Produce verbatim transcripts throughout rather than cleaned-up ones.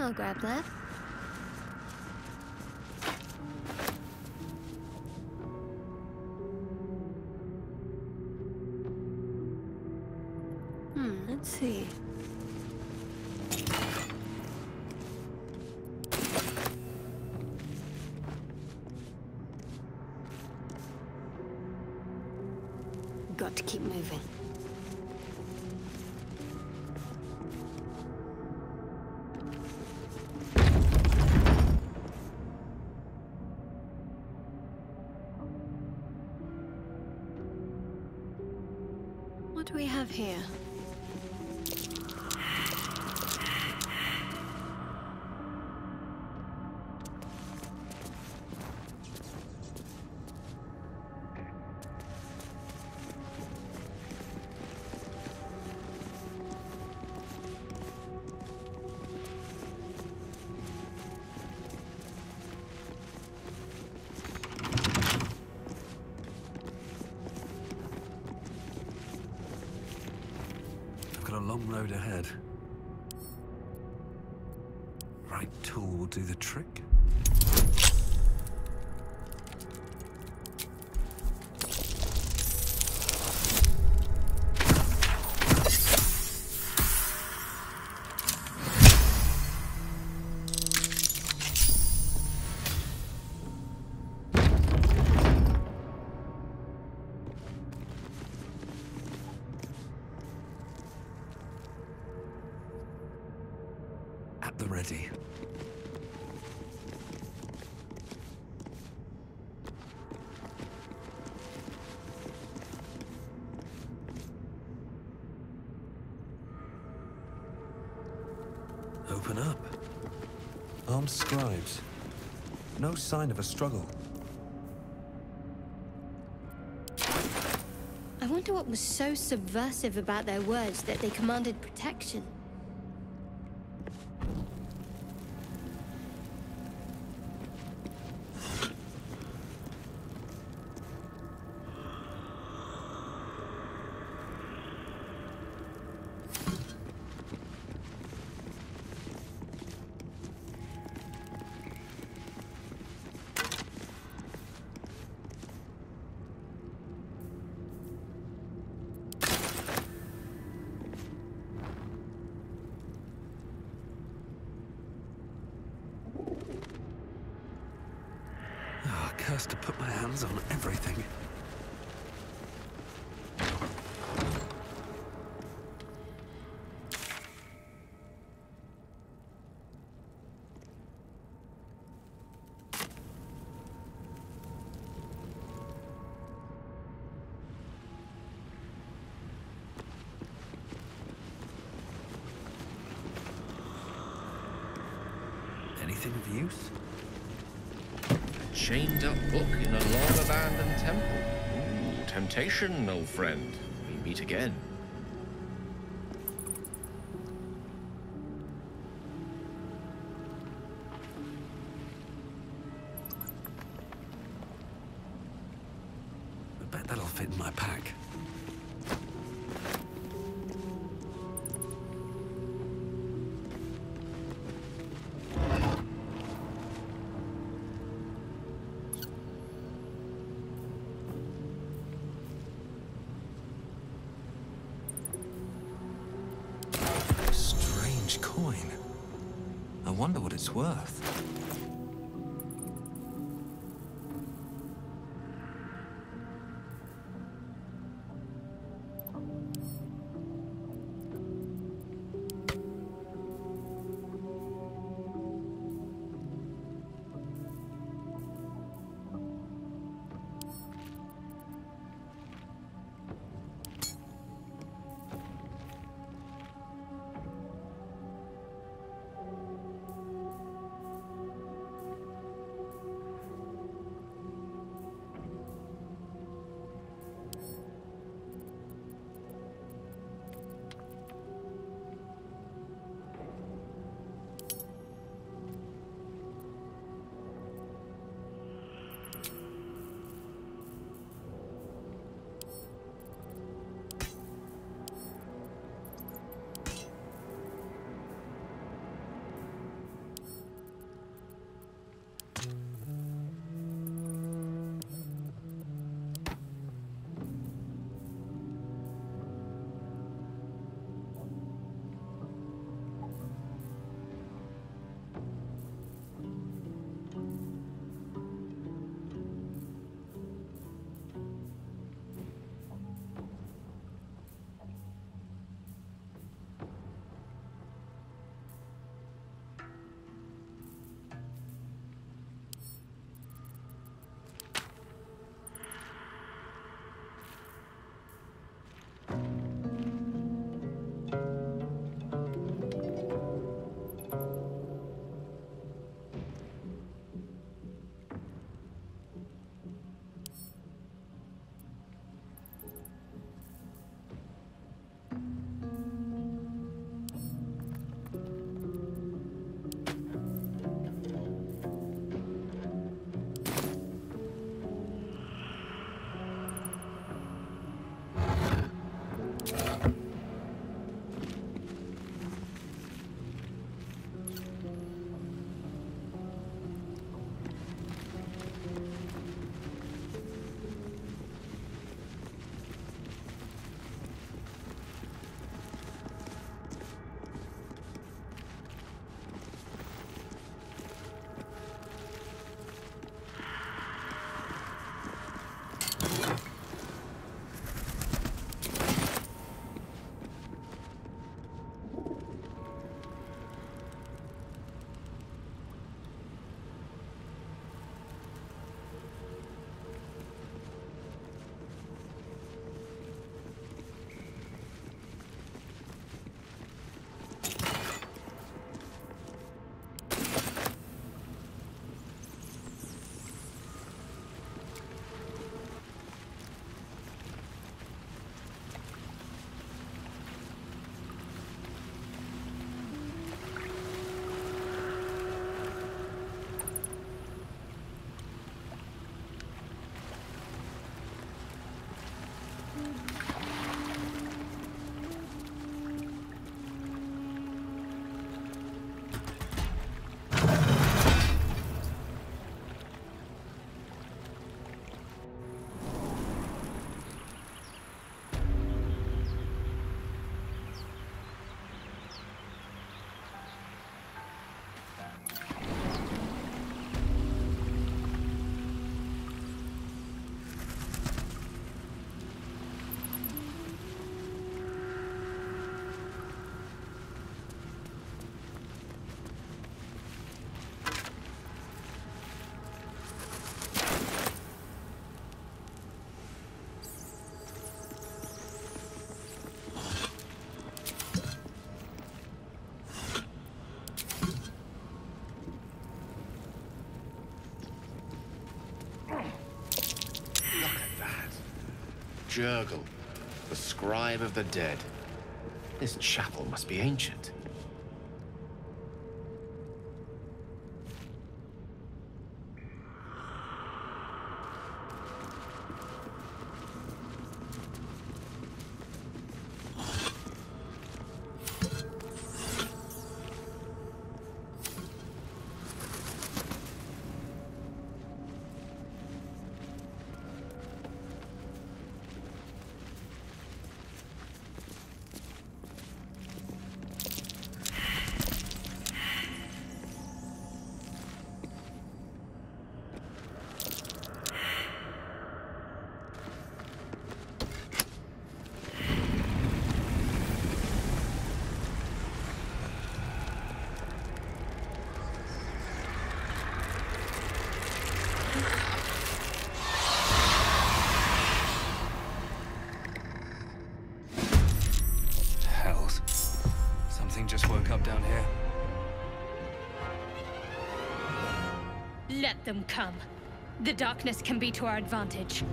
I'll grab that. Hmm, let's see. Got to keep moving. What do we have here? A long road ahead. Right tool will do the trick. At the ready. Open up. Armed scribes. No sign of a struggle. I wonder what was so subversive about their words that they commanded protection. Cursed to put my hands on everything. Anything of use? Chained up book in a long abandoned temple. Ooh, temptation, old friend. We meet again. I bet that'll fit in my pack. Coin. I wonder what it's worth. Jurgle, the scribe of the dead. This chapel must be ancient. Down here. Let them come. The darkness can be to our advantage.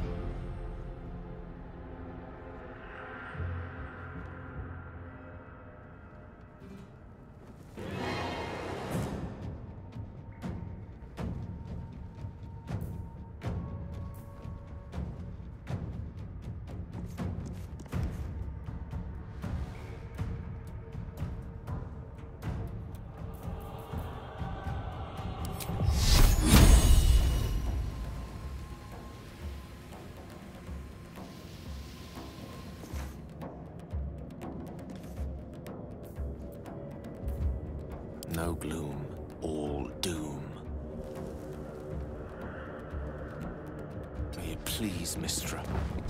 No gloom, all doom. May it please, Mistra.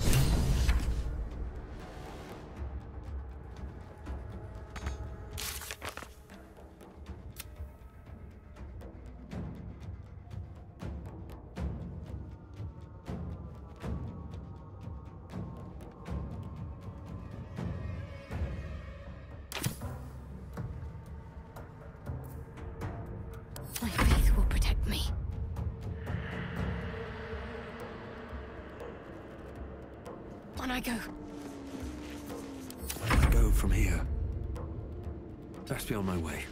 My faith will protect me. On I go. Where do I go from here? That's beyond my way.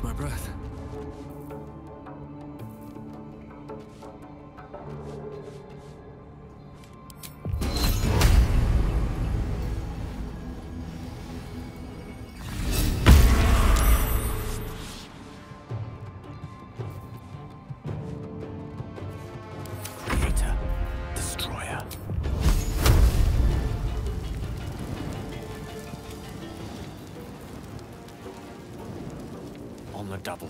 my breath. Creator, destroyer. On the double.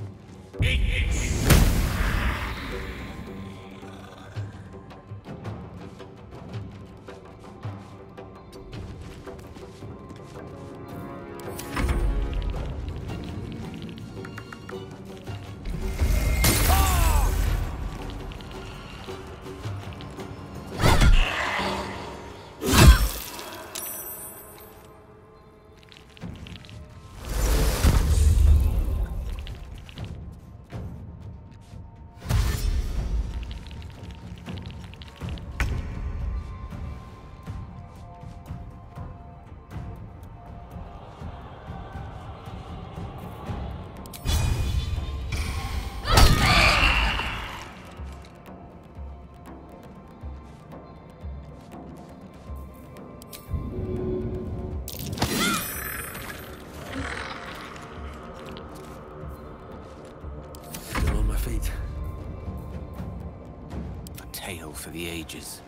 Tale for the ages.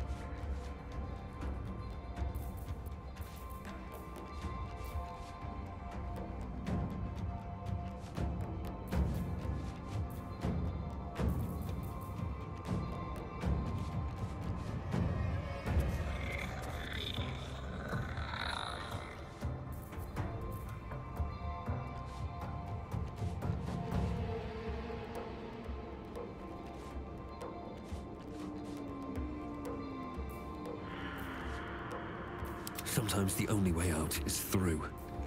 Sometimes the only way out is through.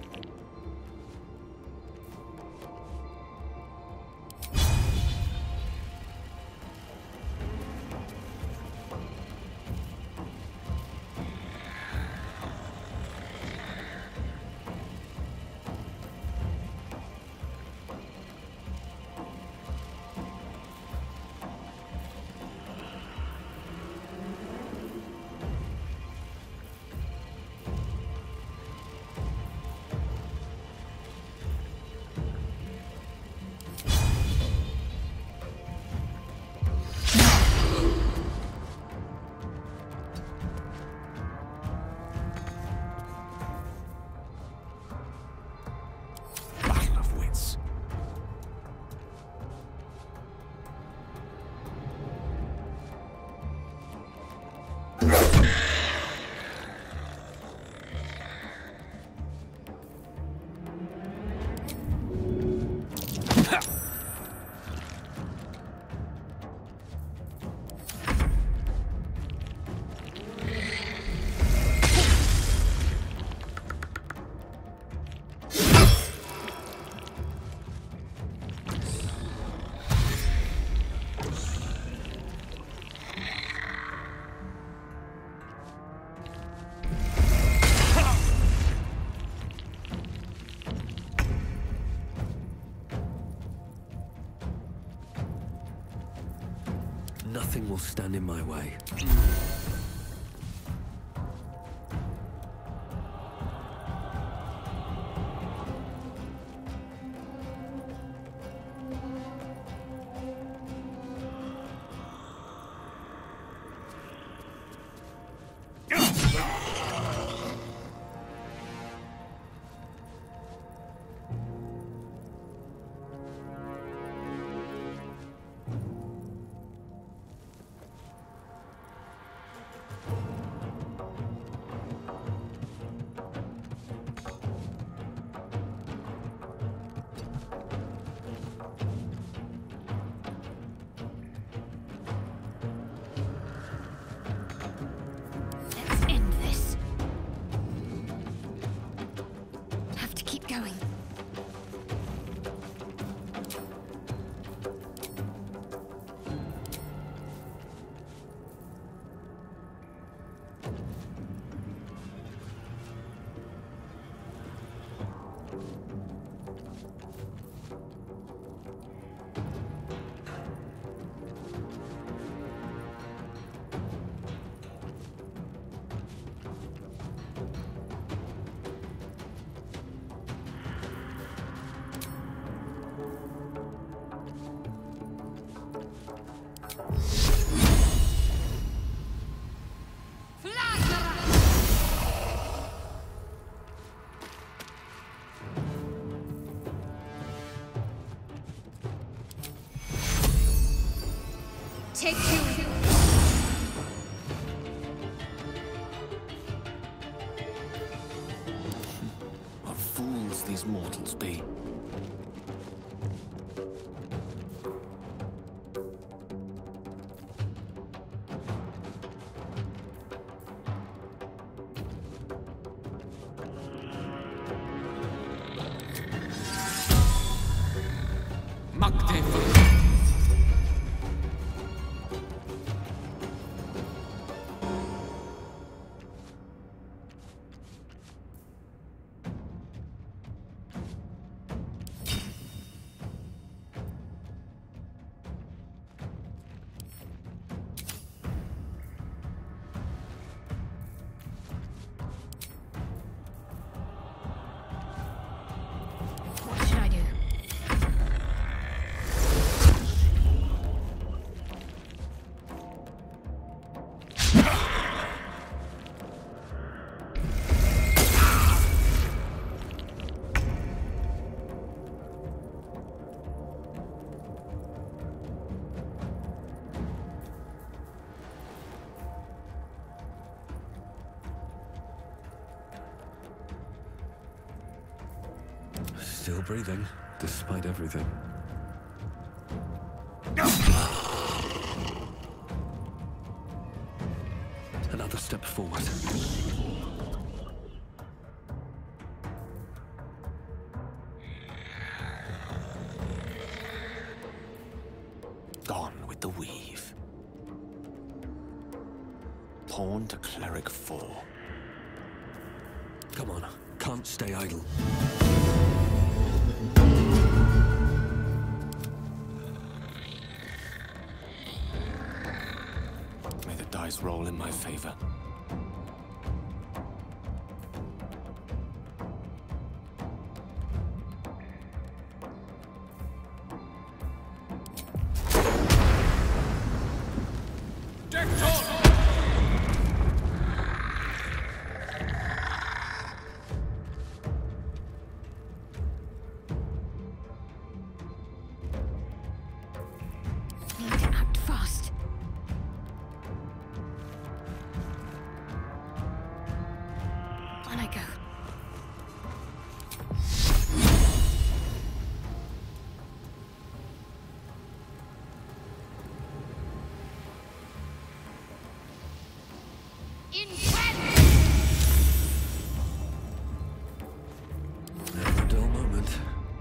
Nothing will stand in my way. take you. What fools these mortals be. Still breathing, despite everything. Another step forward. Gone with the weave. Pawn to cleric four. Come on, can't stay idle. May the dice roll in my favor. Never a dull moment.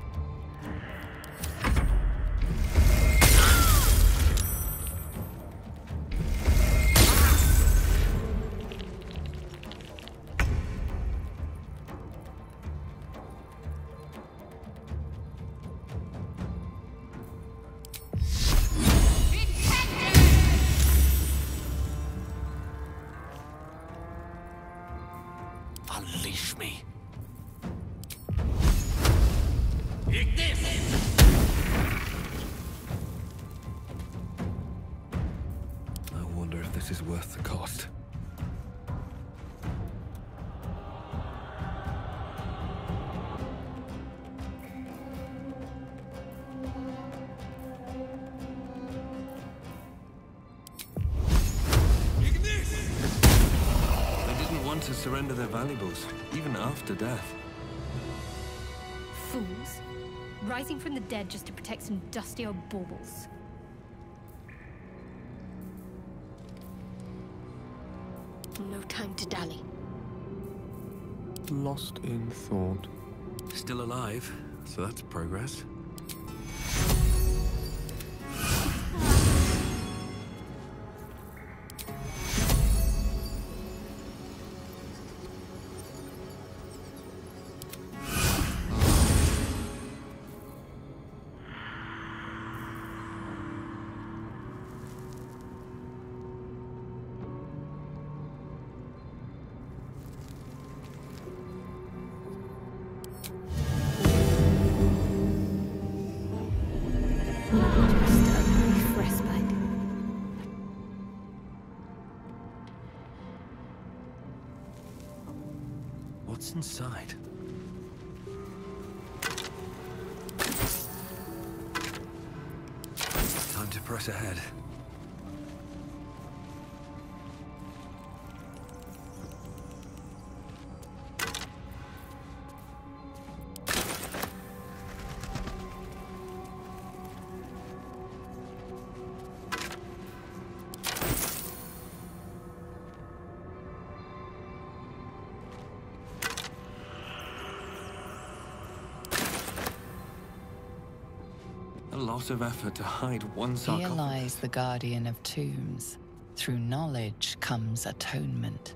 Unleash me. I wonder if this is worth the cost. To surrender their valuables, even after death. Fools. Rising from the dead just to protect some dusty old baubles. No time to dally. Lost in thought. Still alive, so that's progress. What's inside? Time to press ahead. A lot of effort to hide one Here sarcophagus. lies the guardian of tombs. Through knowledge comes atonement.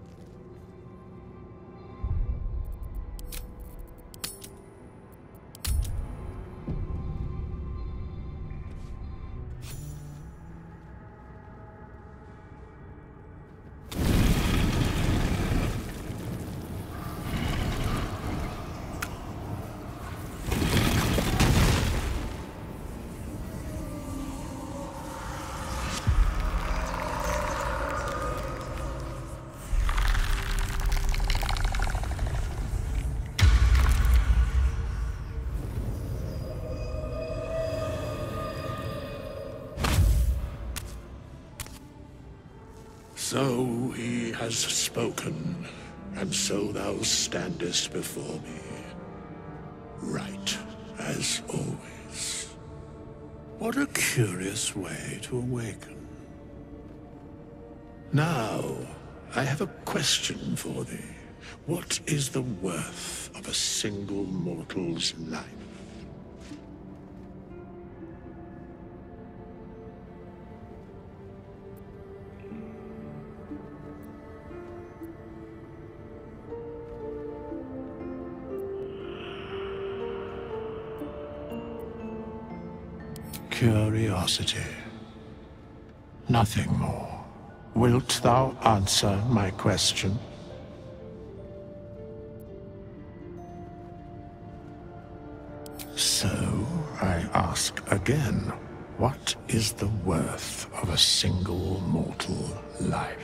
So he has spoken, and so thou standest before me, right as always. What a curious way to awaken. Now, I have a question for thee. What is the worth of a single mortal's life? Curiosity. Nothing more. Wilt thou answer my question? So, I ask again, what is the worth of a single mortal life?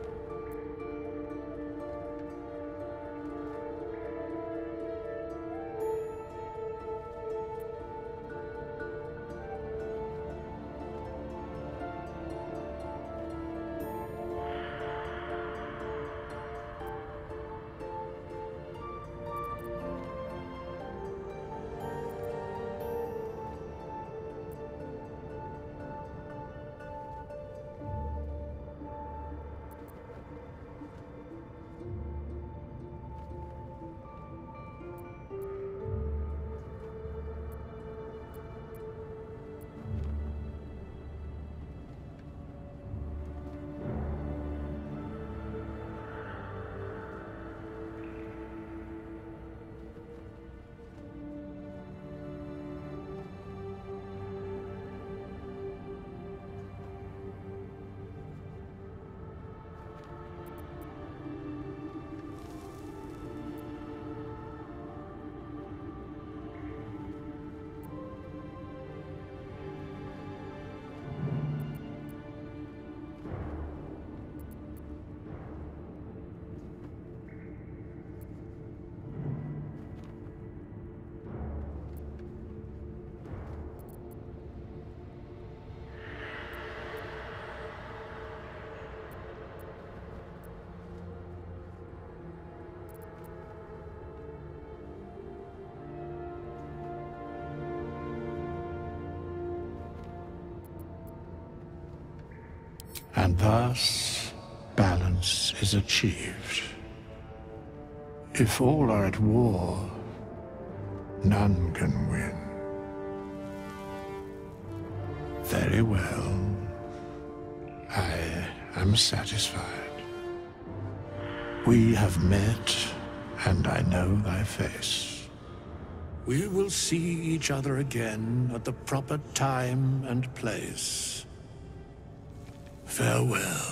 And thus, balance is achieved. If all are at war, none can win. Very well. I am satisfied. We have met, and I know thy face. We will see each other again at the proper time and place. Farewell.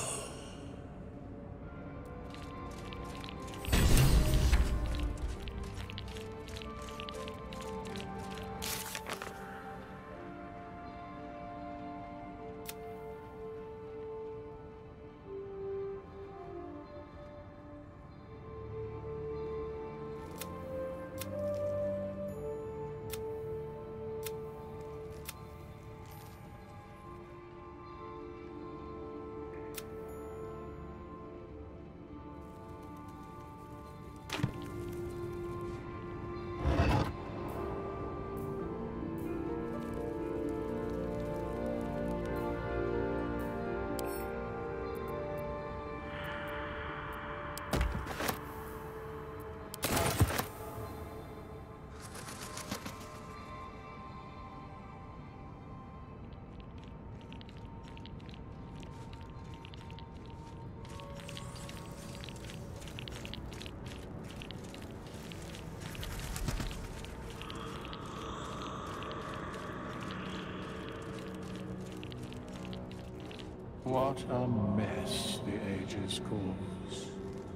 What a mess the ages cause.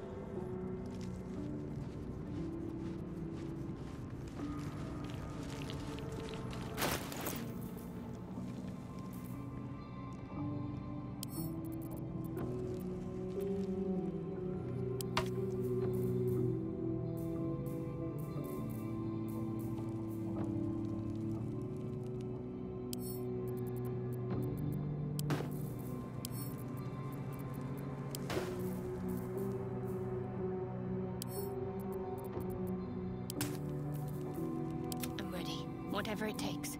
Whatever it takes.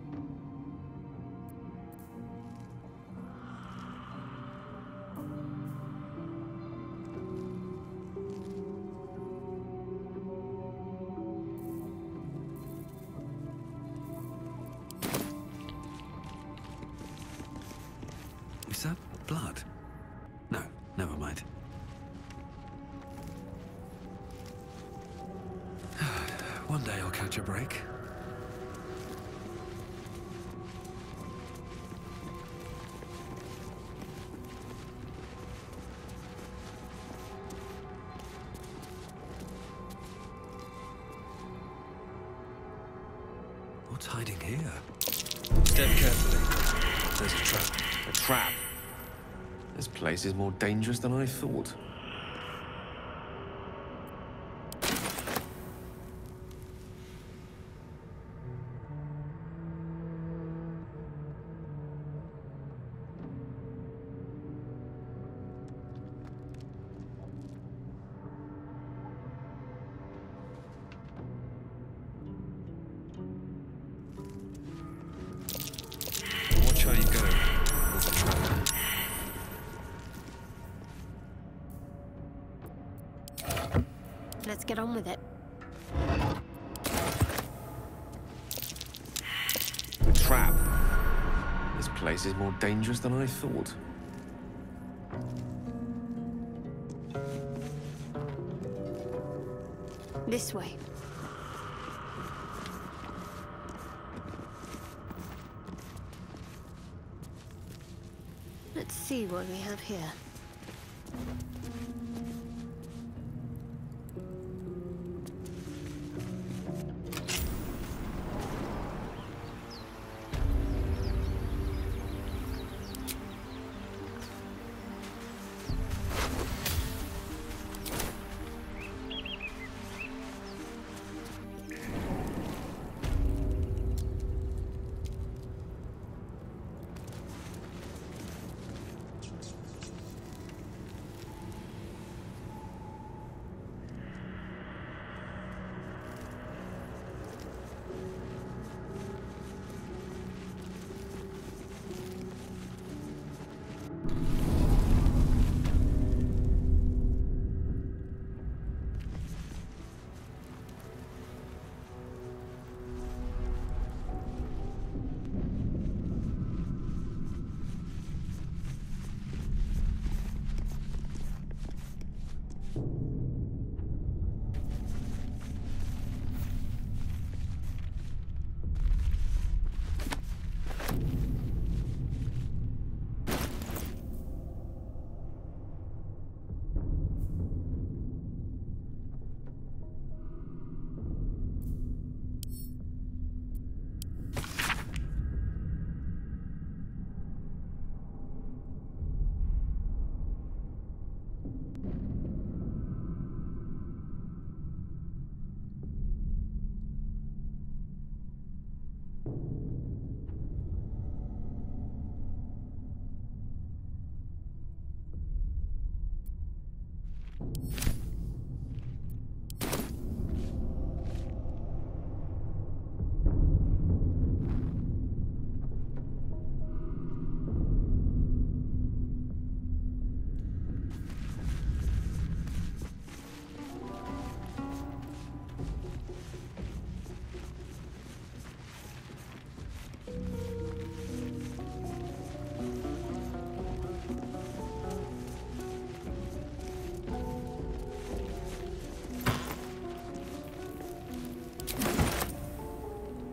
Is that blood? No, never mind. One day I'll catch a break. What's hiding here? Step carefully. There's a trap. A trap? This place is more dangerous than I thought. Watch how you go. There's a trap. Let's get on with it. A trap? This place is more dangerous than I thought. This way. Let's see what we have here.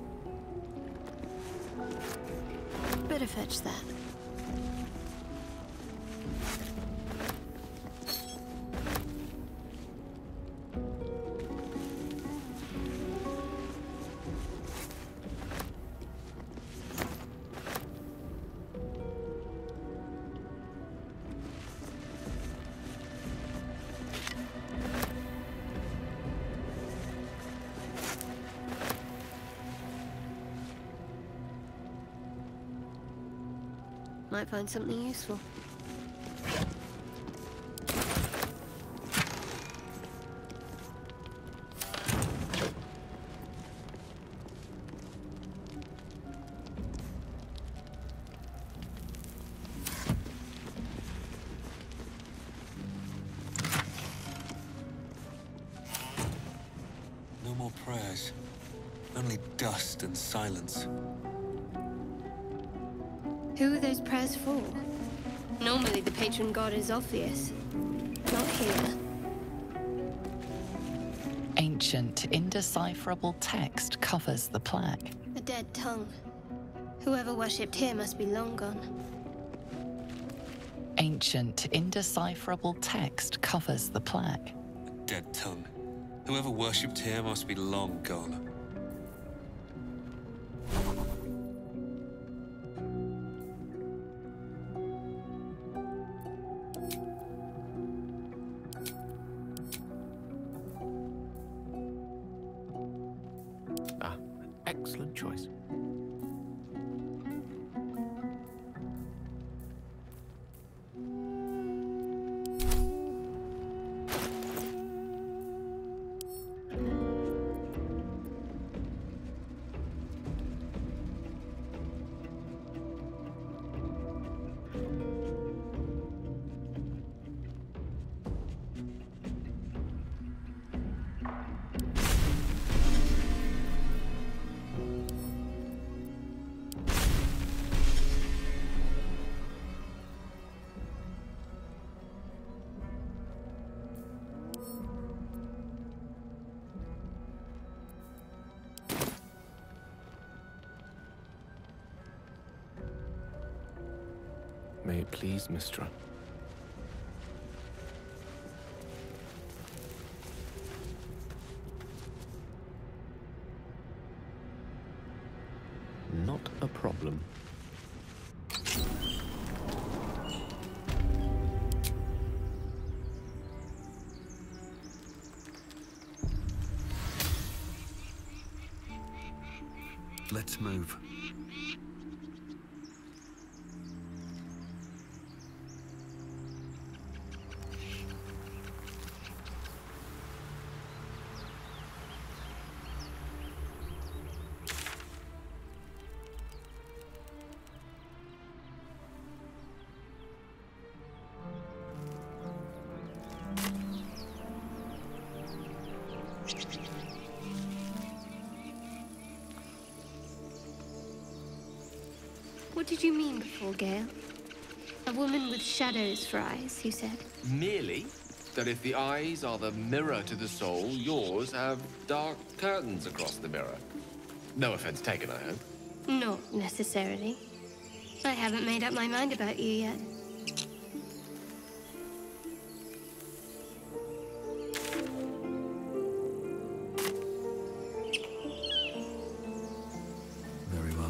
Better fetch that. Might find something useful. No more prayers. Only dust and silence. Who are those prayers for? Normally the patron god is obvious. Not here. Ancient, indecipherable text covers the plaque. A dead tongue. Whoever worshipped here must be long gone. Ancient, indecipherable text covers the plaque. A dead tongue. Whoever worshipped here must be long gone. Ah, an excellent choice. May it please, Mistra. Not a problem. Let's move. What did you mean before, Gale? A woman with shadows for eyes, you said. Merely that if the eyes are the mirror to the soul, yours have dark curtains across the mirror. No offense taken, I hope. Not necessarily. I haven't made up my mind about you yet. Very well.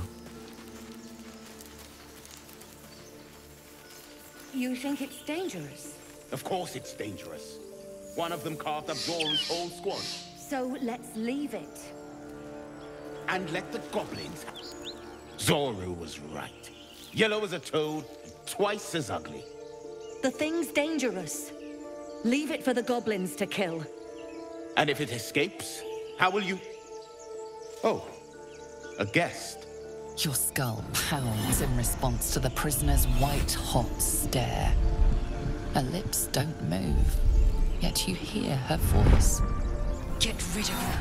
You think it's dangerous? Of course it's dangerous. One of them carved up Zoru's whole squad. So let's leave it. And let the goblins... Zoru was right. Yellow as a toad, twice as ugly. The thing's dangerous. Leave it for the goblins to kill. And if it escapes, how will you... Oh, a guest. Your skull pounds in response to the prisoner's white-hot stare. Her lips don't move, yet you hear her voice. Get rid of them.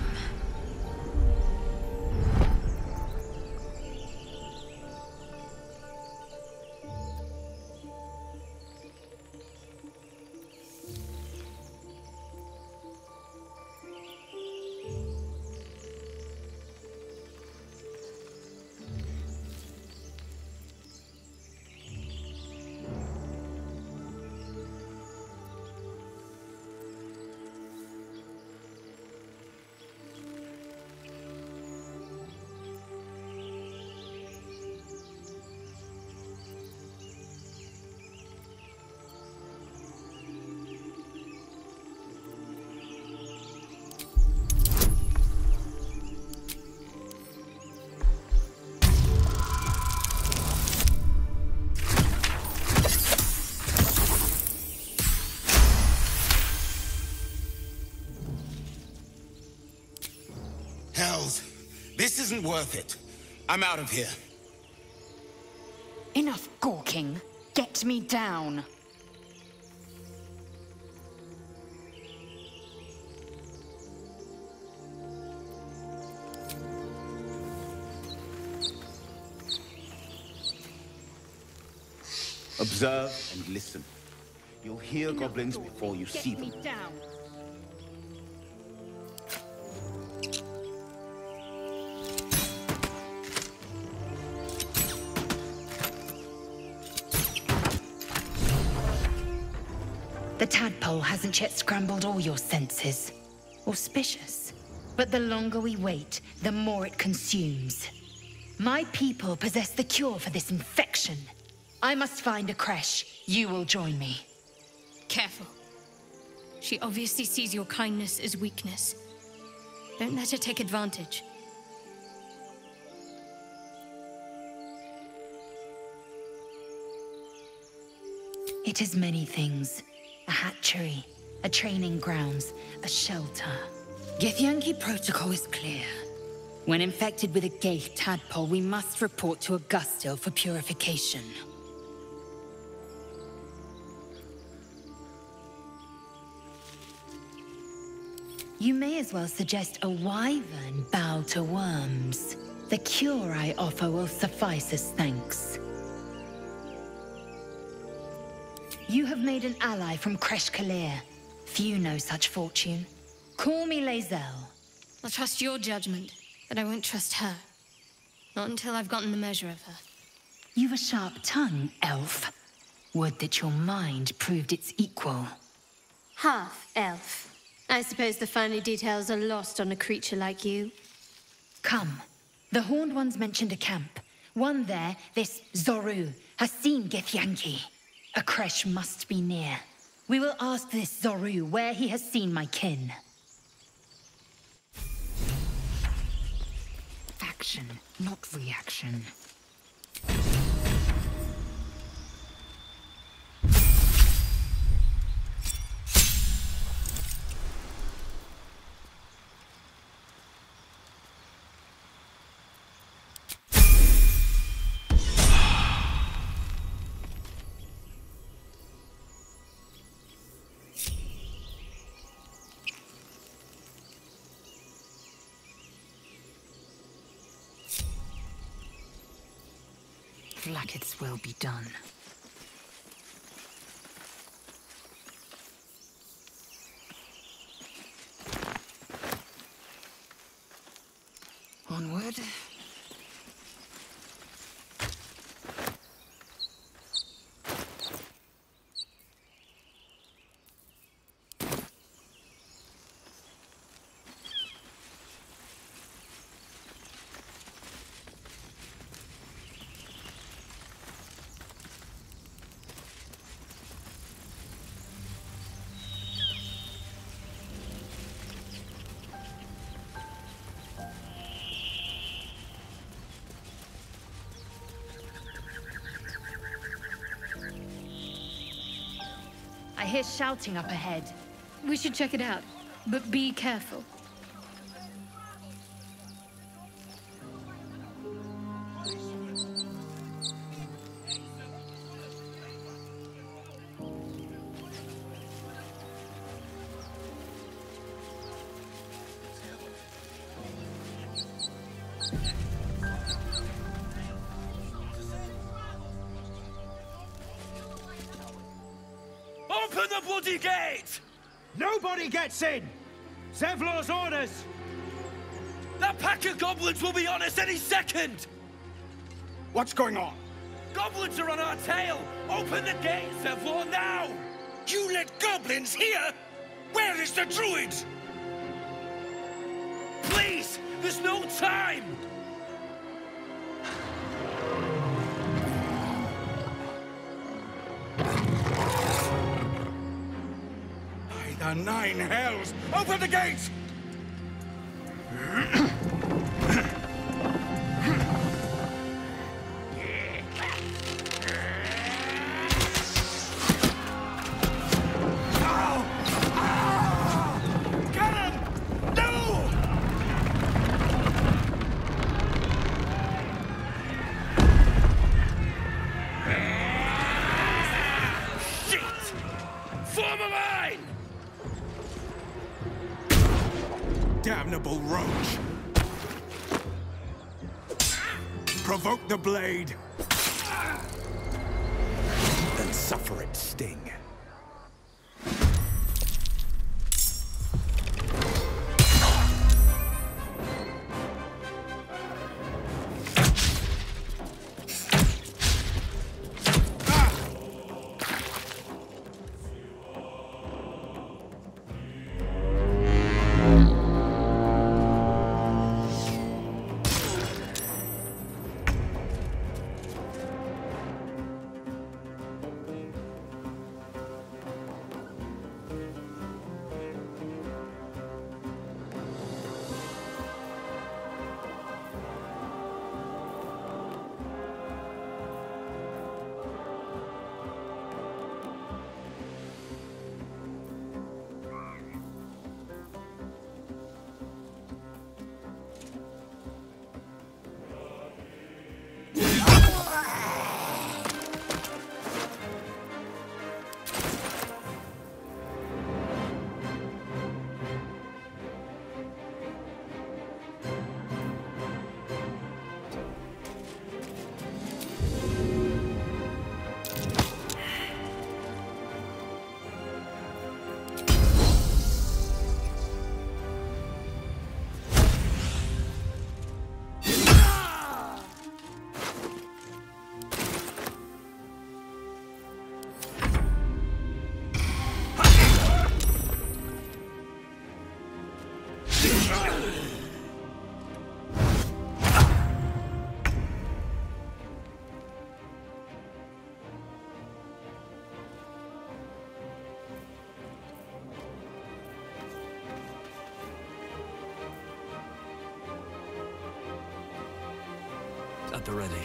isn't worth it. I'm out of here. Enough gawking. Get me down. Observe and listen. You'll hear goblins before you see them. Get me down. The tadpole hasn't yet scrambled all your senses. Auspicious. But the longer we wait, the more it consumes. My people possess the cure for this infection. I must find a creche. You will join me. Careful. She obviously sees your kindness as weakness. Don't let her take advantage. It is many things. A hatchery, a training grounds, a shelter. Githyanki protocol is clear. When infected with a Gaith tadpole, we must report to Augustil for purification. You may as well suggest a wyvern bow to worms. The cure I offer will suffice as thanks. You have made an ally from Kresh Kalir. Few know such fortune. Call me Lae'zel. I'll trust your judgment, but I won't trust her. Not until I've gotten the measure of her. You've a sharp tongue, elf. Would that your mind proved its equal. Half elf. I suppose the finer details are lost on a creature like you. Come. The Horned Ones mentioned a camp. One there, this Zoru, has seen Githyanki. A creche must be near. We will ask this Zoru where he has seen my kin. Action, not reaction. Like will be done. Onward. I hear shouting up ahead. We should check it out, but be careful. Open the bloody gate! Nobody gets in! Zevlor's orders! That pack of goblins will be on us any second! What's going on? Goblins are on our tail! Open the gate, Zevlor, now! You let goblins here? Where is the druid? Please! There's no time! By the nine hells! Open the gates! rebel roach. Provoke the blade. Then suffer its sting. At the ready.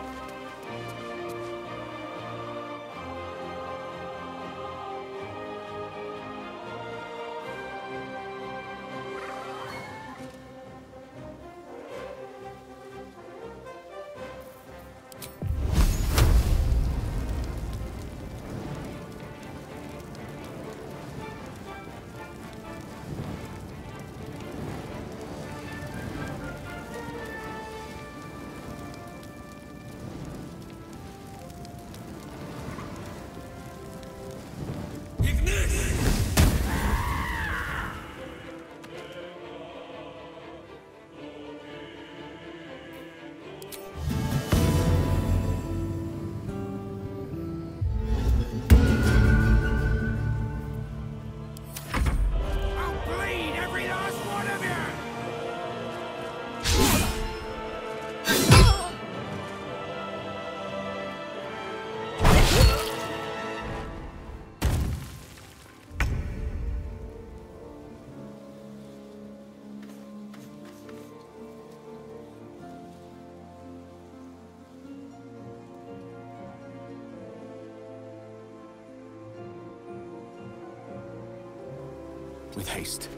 With haste.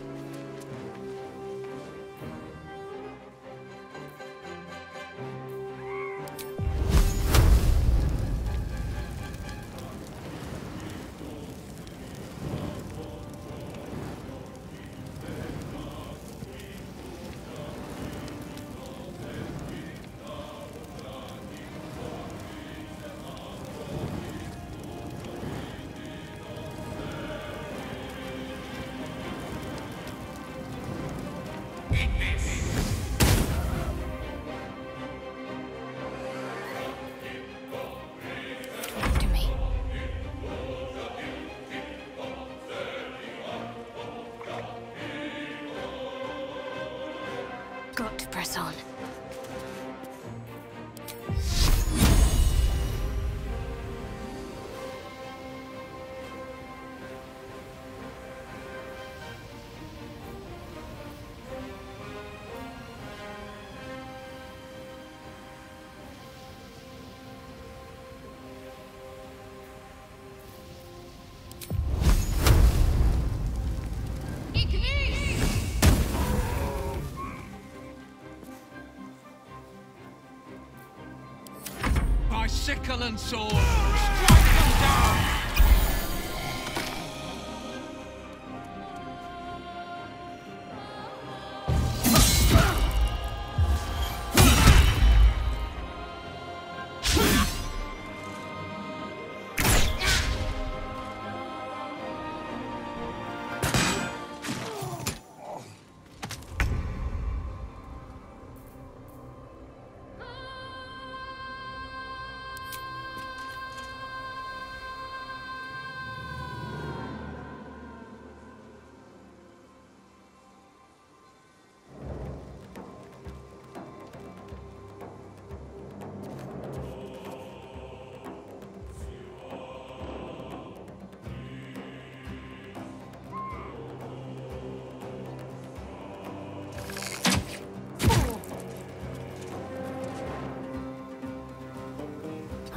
Got to press on. Sickle and sword! Strike them down!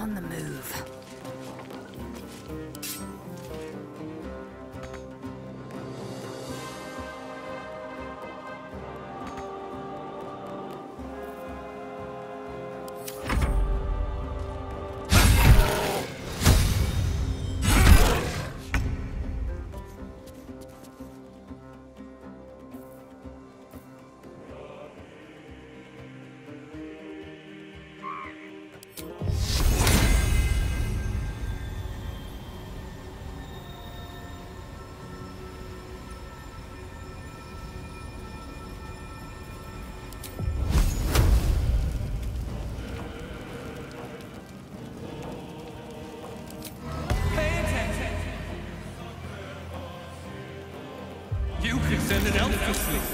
On the move. You can send an elf to sleep.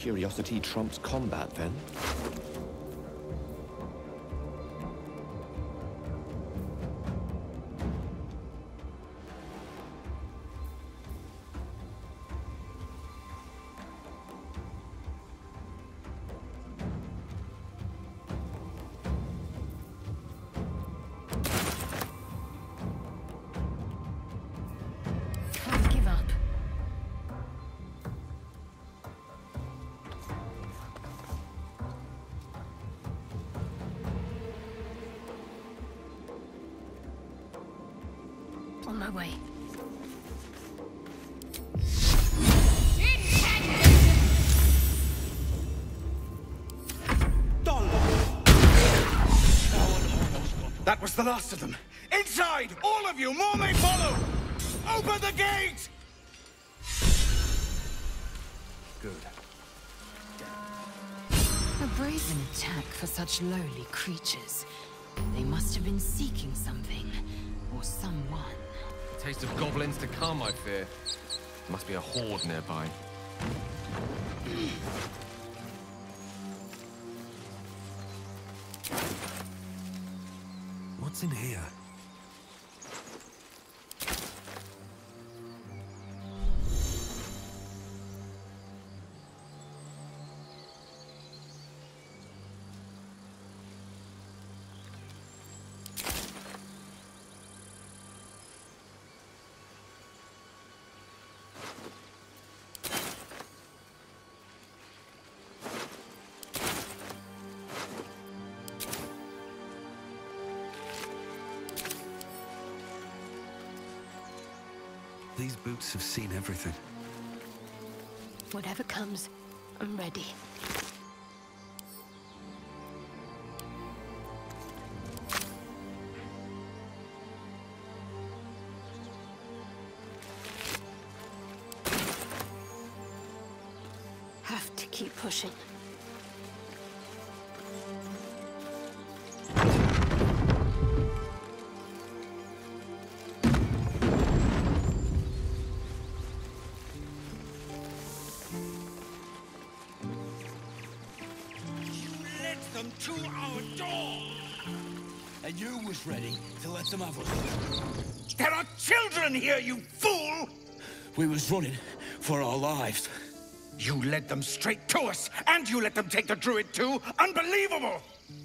Curiosity trumps combat, then? Can't give up. On my way. That was the last of them. Inside! All of you! More may follow! Open the gate! Good. A brazen attack for such lowly creatures. They must have been seeking something, or someone. Taste of goblins to come, I fear. Must be a horde nearby. What's in here? These boots have seen everything. Whatever comes, I'm ready. Have to keep pushing. To our door! And you was ready to let them have us. There are children here, you fool! We was running for our lives. You led them straight to us, and you let them take the druid too? Unbelievable!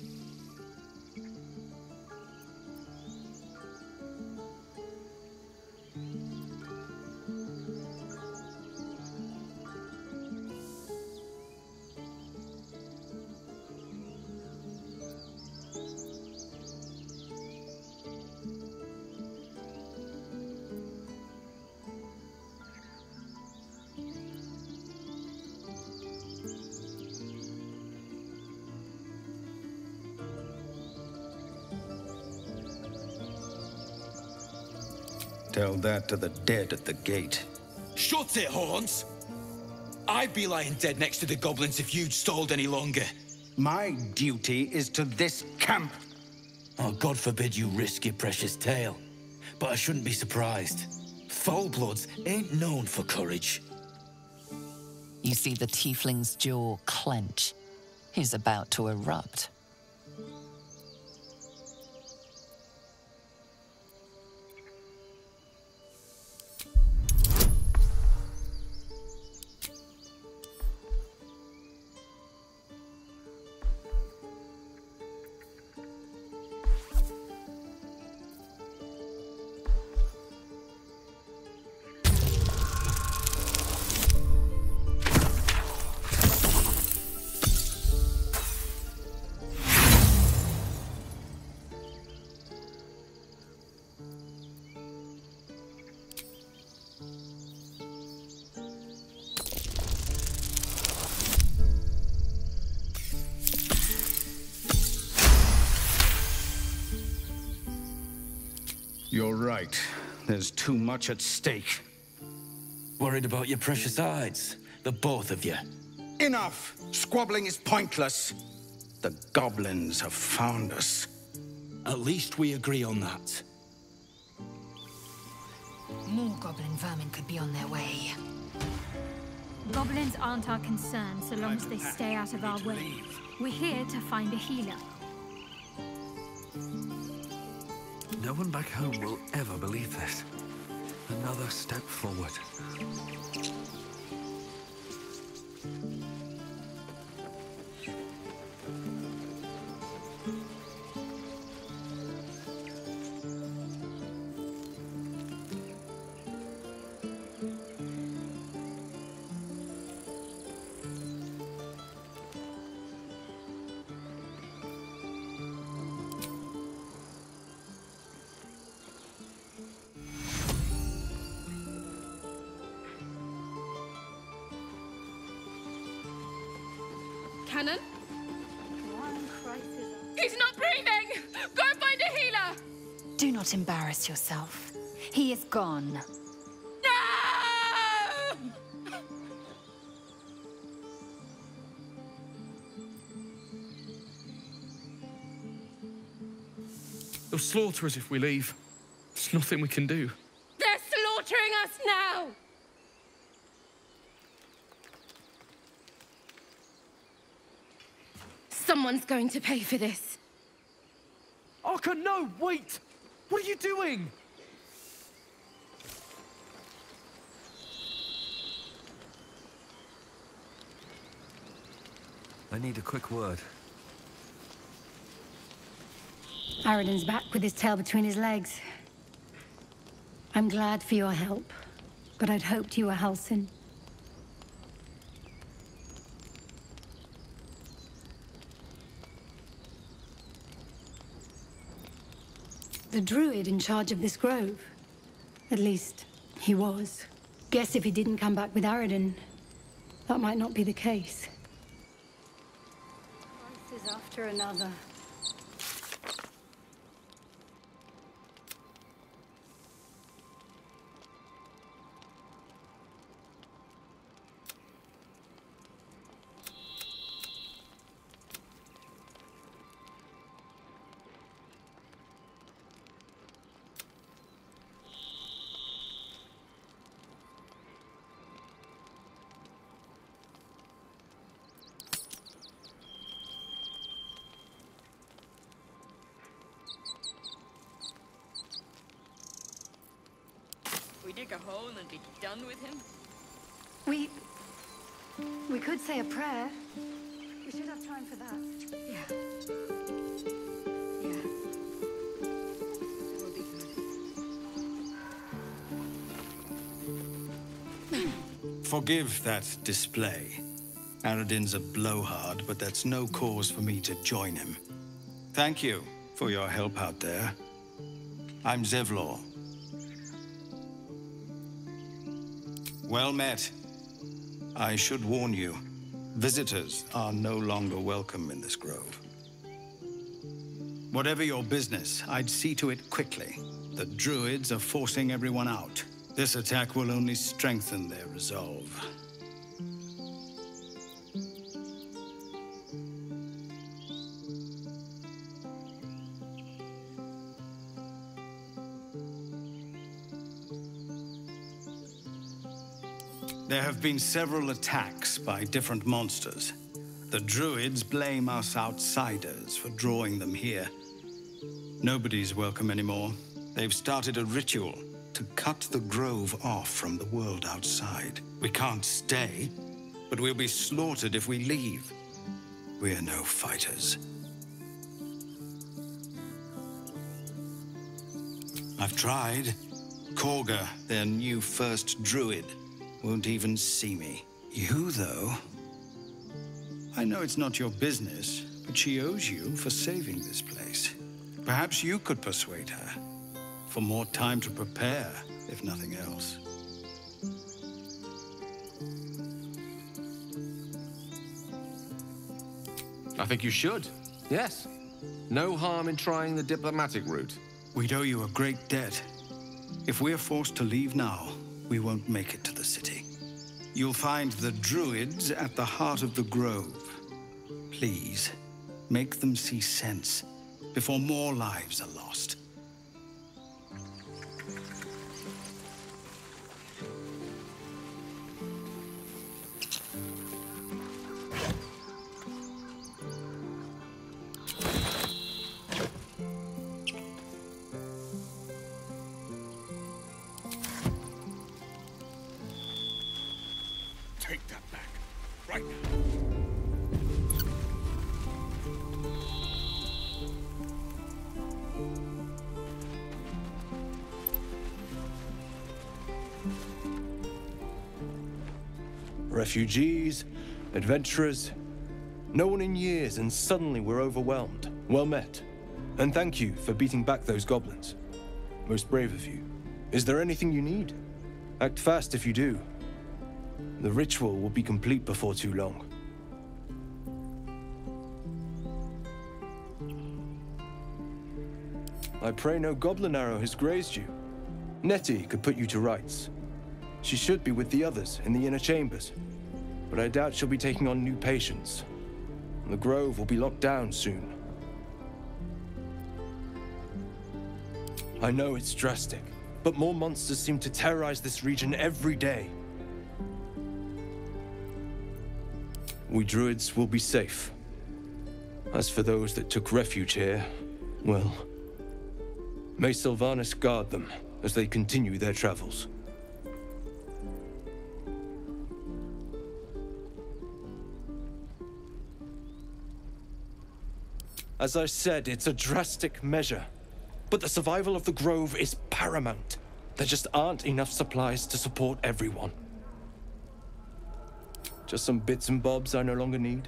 Tell that to the dead at the gate. Shut it, Horns! I'd be lying dead next to the goblins if you'd stalled any longer. My duty is to this camp. Oh, God forbid you risk your precious tail. But I shouldn't be surprised. Foulbloods ain't known for courage. You see the Tiefling's jaw clench. He's about to erupt. You're right. There's too much at stake. Worried about your precious hides? The both of you. Enough! Squabbling is pointless. The goblins have found us. At least we agree on that. More goblin vermin could be on their way. Goblins aren't our concern so long as they stay out of our way. We're here to find a healer. No one back home will ever believe this. Another step forward. Cannon? One crisis. He's not breathing! Go find a healer! Do not embarrass yourself. He is gone. No! They'll slaughter us if we leave. There's nothing we can do. They're slaughtering us now! Someone's going to pay for this. Arka, no! Wait! What are you doing? I need a quick word. Aradin's back with his tail between his legs. I'm glad for your help, but I'd hoped you were Halsin. The druid in charge of this grove. At least, he was. Guess if he didn't come back with Aradin, that might not be the case. Crisis after another. We dig a hole and be done with him? We... we could say a prayer. We should have time for that. Yeah. Yeah. That will be good. Forgive that display. Aradin's a blowhard, but that's no cause for me to join him. Thank you for your help out there. I'm Zevlor. Well met. I should warn you, visitors are no longer welcome in this grove. Whatever your business, I'd see to it quickly. The druids are forcing everyone out. This attack will only strengthen their resolve. There have been several attacks by different monsters. The druids blame us outsiders for drawing them here. Nobody's welcome anymore. They've started a ritual to cut the grove off from the world outside. We can't stay, but we'll be slaughtered if we leave. We're no fighters. I've tried. Korga, their new first druid, won't even see me. You, though... I know it's not your business, but she owes you for saving this place. Perhaps you could persuade her. For more time to prepare, if nothing else. I think you should. Yes. No harm in trying the diplomatic route. We'd owe you a great debt. If we're forced to leave now, we won't make it to the city. You'll find the druids at the heart of the grove. Please, make them see sense before more lives are lost. Refugees, adventurers. No one in years, and suddenly we're overwhelmed. Well met. And thank you for beating back those goblins. Most brave of you. Is there anything you need? Act fast if you do. The ritual will be complete before too long. I pray no goblin arrow has grazed you. Nettie could put you to rights. She should be with the others in the inner chambers, but I doubt she'll be taking on new patients. The grove will be locked down soon. I know it's drastic, but more monsters seem to terrorize this region every day. We druids will be safe. As for those that took refuge here, well, may Sylvanas guard them as they continue their travels. As I said, it's a drastic measure, but the survival of the grove is paramount. There just aren't enough supplies to support everyone. Just some bits and bobs I no longer need.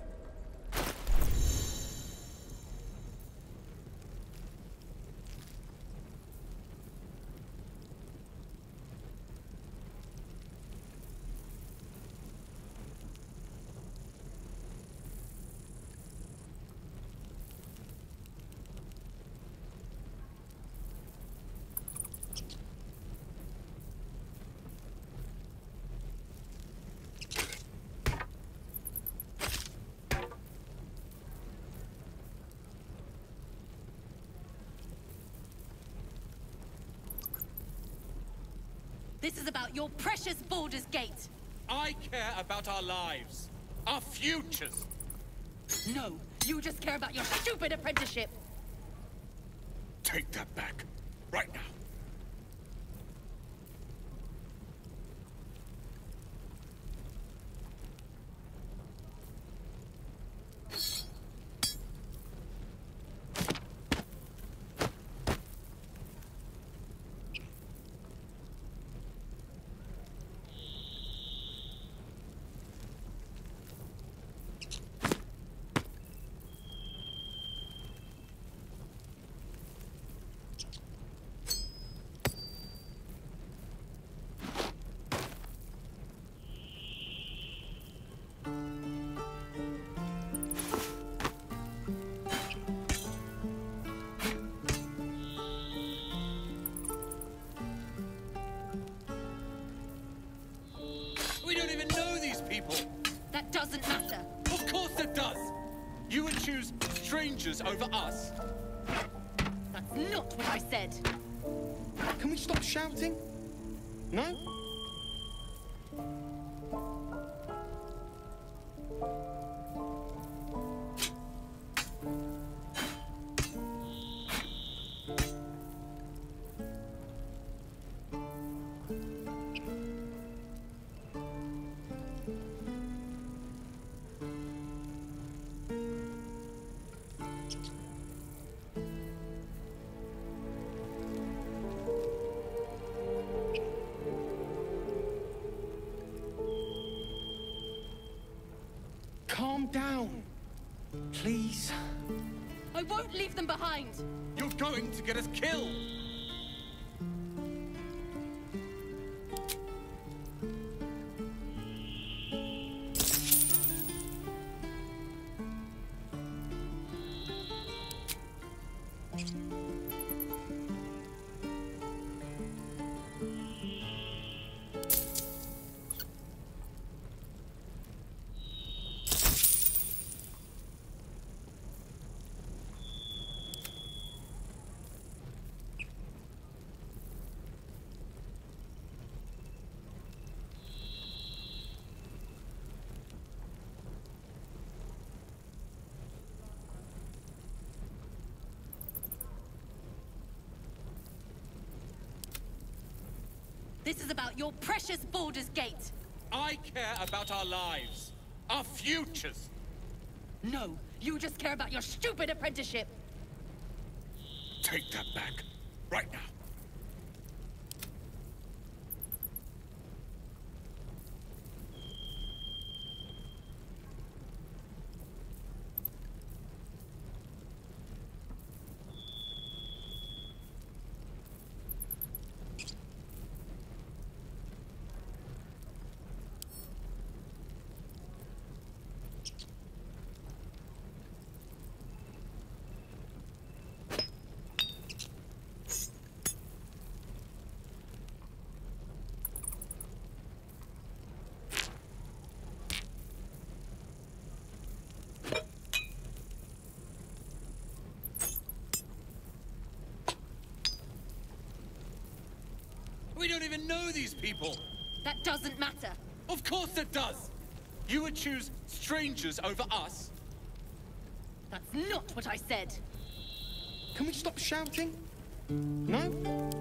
This is about your precious Baldur's Gate. I care about our lives. Our futures. No, you just care about your stupid apprenticeship. Take that back. Right now. That doesn't matter. Of course it does. You would choose strangers over us. That's not what I said. Can we stop shouting? No? Calm down, please. I won't leave them behind. You're going to get us killed. This is about your precious Baldur's Gate. I care about our lives. Our futures. No, you just care about your stupid apprenticeship. Take that back. Right now. know these people. That doesn't matter. Of course it does. You would choose strangers over us? That's not what I said. Can we stop shouting? No?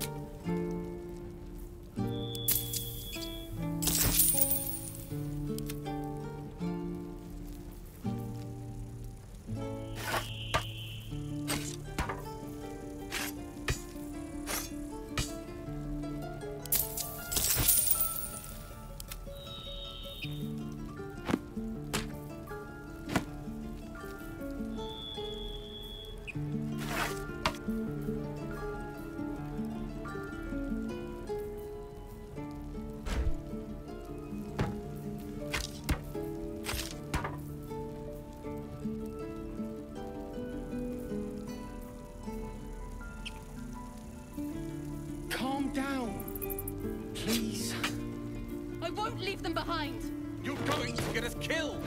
Calm down, please. I won't leave them behind. You're going to get us killed.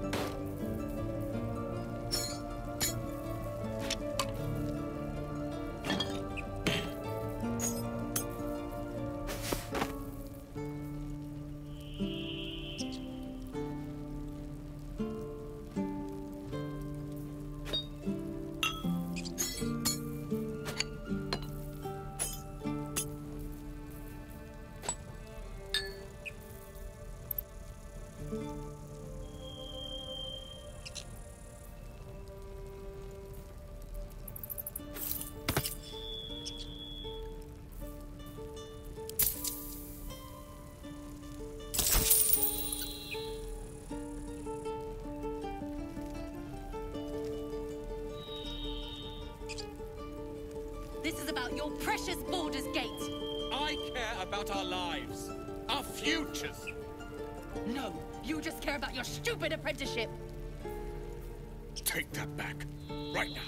This is about your precious Baldur's Gate. I care about our lives, our futures. No, you just care about your stupid apprenticeship. Take that back, right now.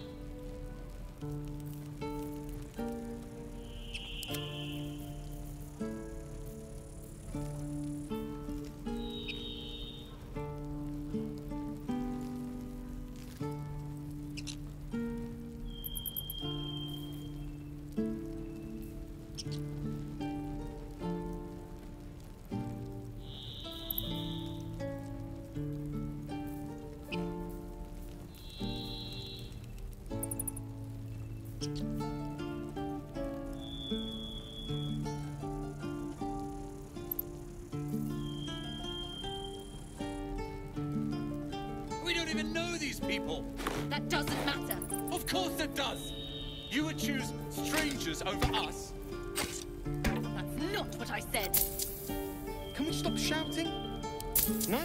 We don't even know these people. That doesn't matter. Of course it does. You would choose strangers over us. That's not what I said. Can we stop shouting? No?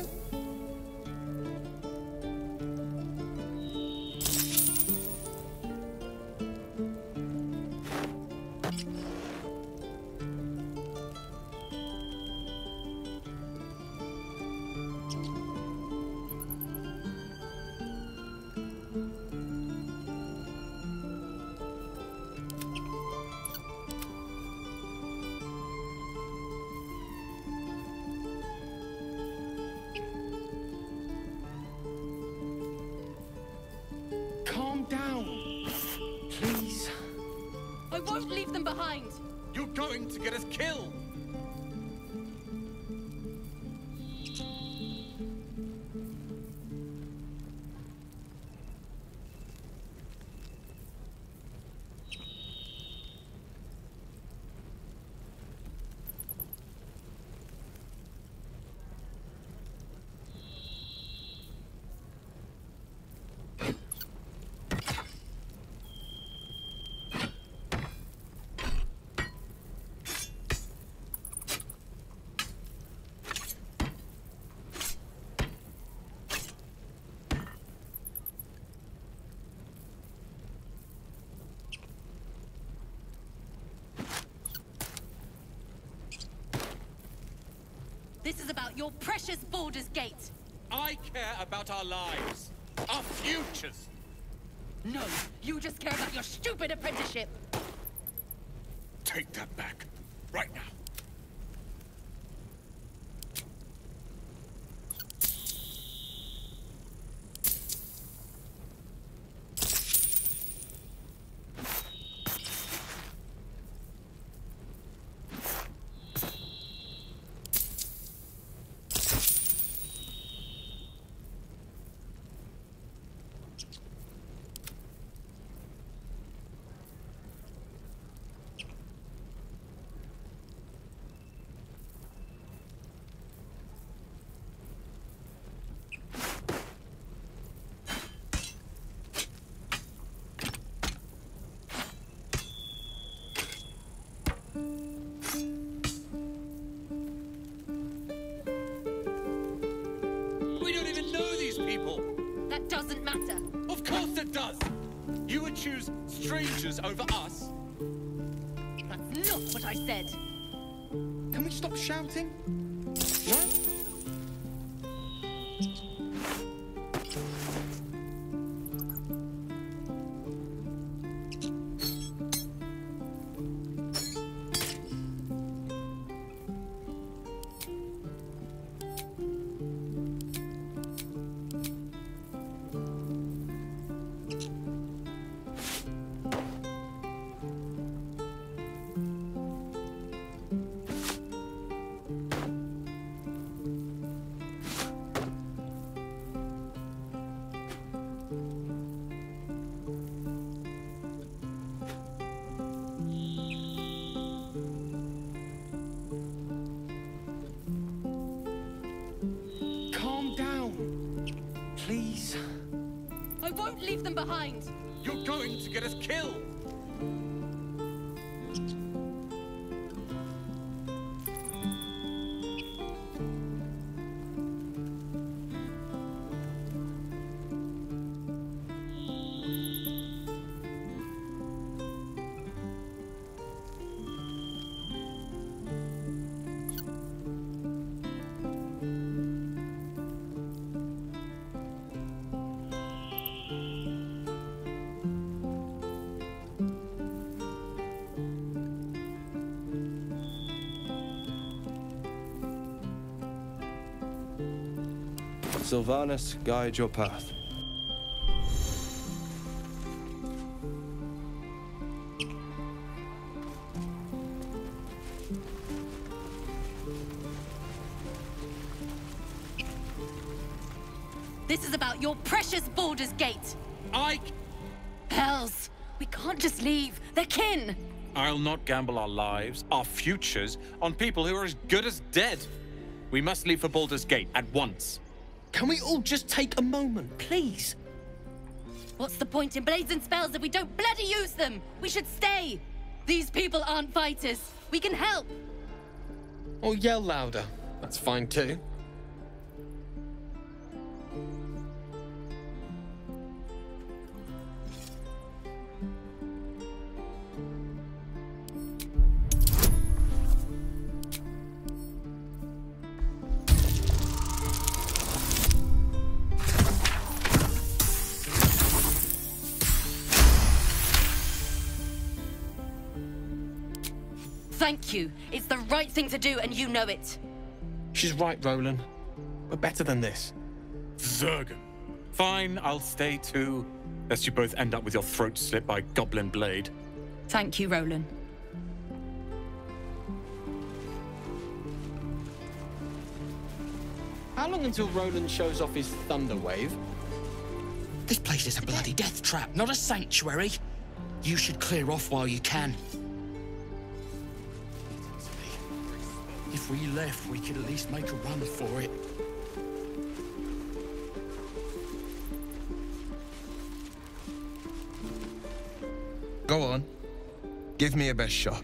Calm down, please. I won't leave them behind. You're going to get us killed. This is about your precious Baldur's Gate. I care about our lives, our futures. No, you just care about your stupid apprenticeship. Take that back, right now. does. You would choose strangers over us? That's not what I said. Can we stop shouting? No? Leave them behind. You're going to get us killed. Sylvanas, guide your path. This is about your precious Baldur's Gate. I... Hells, we can't just leave. They're kin. I'll not gamble our lives, our futures, on people who are as good as dead. We must leave for Baldur's Gate at once. Can we all just take a moment, please? What's the point in blades and spells if we don't bloody use them? We should stay. These people aren't fighters. We can help. Or yell louder. That's fine too. Thank you. It's the right thing to do, and you know it. She's right, Roland. We're better than this. Zergan. Fine, I'll stay too. Lest you both end up with your throat slit by Goblin Blade. Thank you, Roland. How long until Roland shows off his thunder wave? This place is a bloody death trap, not a sanctuary. You should clear off while you can. If we left, we could at least make a run for it. Go on. Give me a best shot.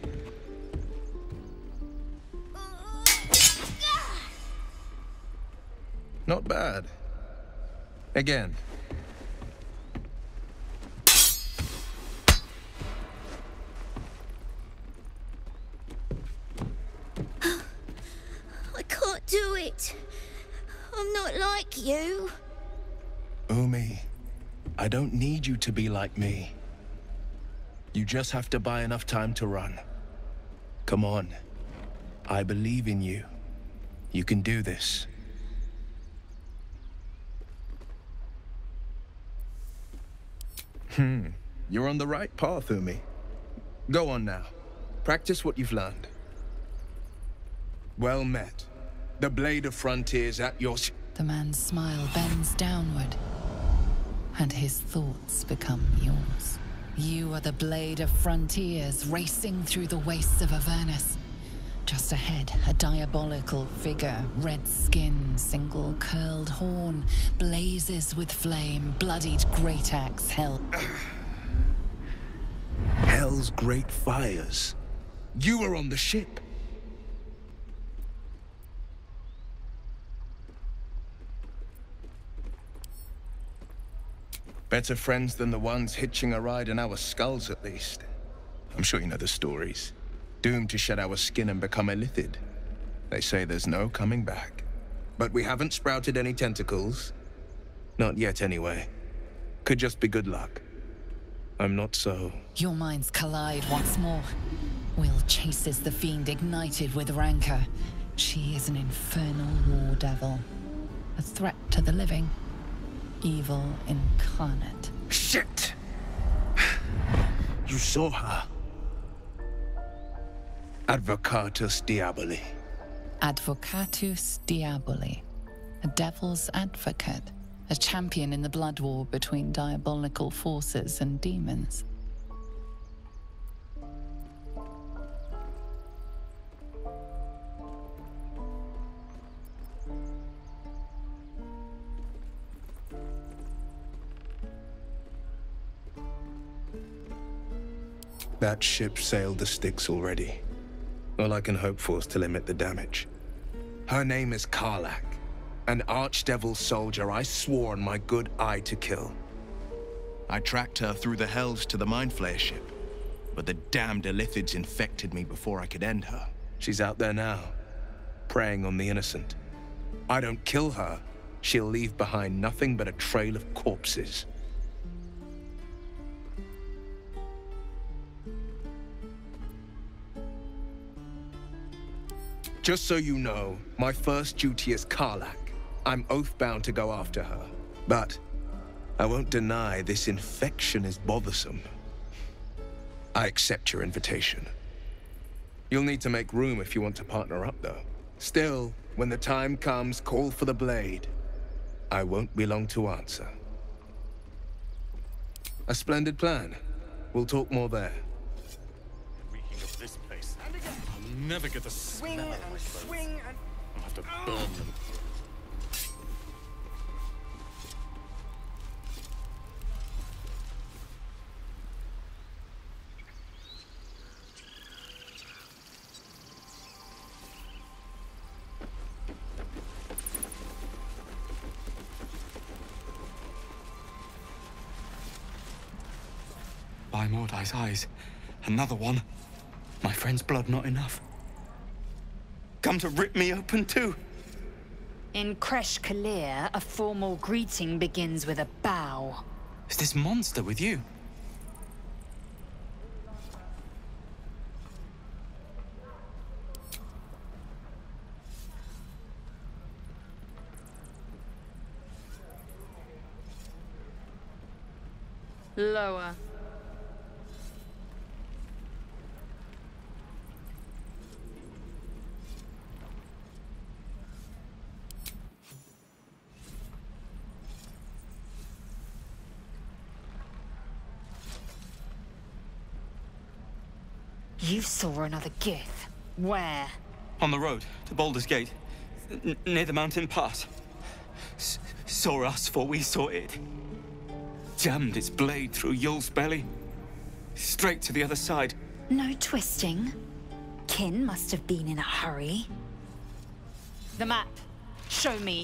Not bad. Again. I can't do it. I'm not like you. Umi, I don't need you to be like me. You just have to buy enough time to run. Come on. I believe in you. You can do this. Hmm. You're on the right path, Umi. Go on now. Practice what you've learned. Well met. The Blade of Frontiers at your... The man's smile bends downward, and his thoughts become yours. You are the Blade of Frontiers racing through the wastes of Avernus. Just ahead, a diabolical figure, red skin, single curled horn, blazes with flame, bloodied great axe held. Hell's great fires. You were on the ship. Better friends than the ones hitching a ride in our skulls, at least. I'm sure you know the stories. Doomed to shed our skin and become illithid. They say there's no coming back. But we haven't sprouted any tentacles. Not yet, anyway. Could just be good luck. I'm not so... Your minds collide once more. Will chases the fiend ignited with rancor. She is an infernal war devil. A threat to the living. Evil incarnate. Shit! You saw her. Advocatus Diaboli. Advocatus Diaboli. A devil's advocate. A champion in the blood war between diabolical forces and demons. That ship sailed the Styx already. All I can hope for is to limit the damage. Her name is Karlach, an archdevil soldier I swore on my good eye to kill. I tracked her through the hells to the Mind Flayer ship, but the damned illithids infected me before I could end her. She's out there now, preying on the innocent. I don't kill her, she'll leave behind nothing but a trail of corpses. Just so you know, my first duty is Karlach. I'm oath-bound to go after her. But I won't deny this infection is bothersome. I accept your invitation. You'll need to make room if you want to partner up, though. Still, when the time comes, call for the blade. I won't be long to answer. A splendid plan. We'll talk more there. Reeking of this place. I'll never get the Swing smell and of my clothes. swing and... I'll have to burn them. By Mordai's eyes, another one. My friend's blood not enough. Come to rip me open too. In Kresh Kalir, a formal greeting begins with a bow. Is this monster with you? Lower. You saw another gith. Where? On the road to Baldur's Gate, n near the mountain pass. S saw us for we saw it. Jammed its blade through Yul's belly. Straight to the other side. No twisting. Kin must have been in a hurry. The map. Show me.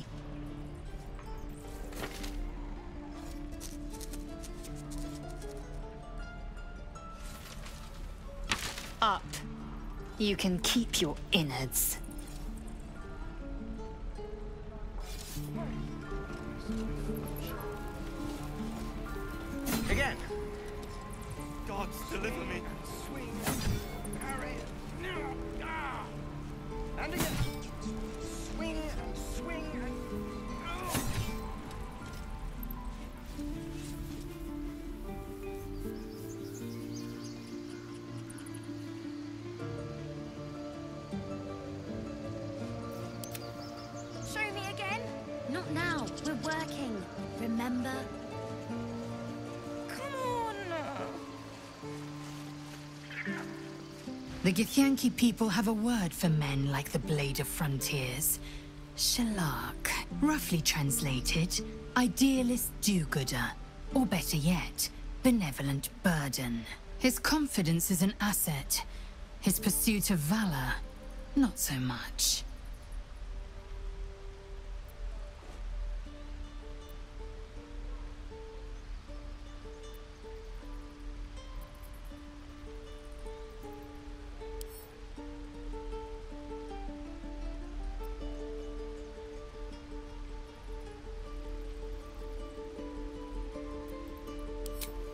Up. You can keep your innards. Again. Gods, deliver me. Swing. Parry. No. Ah. And again. Swing and swing and... Oh. Show me again? Not now. We're working. Remember? The Githyanki people have a word for men like the Blade of Frontiers. Shalak. Roughly translated, idealist do-gooder. Or better yet, benevolent burden. His confidence is an asset. His pursuit of valor, not so much.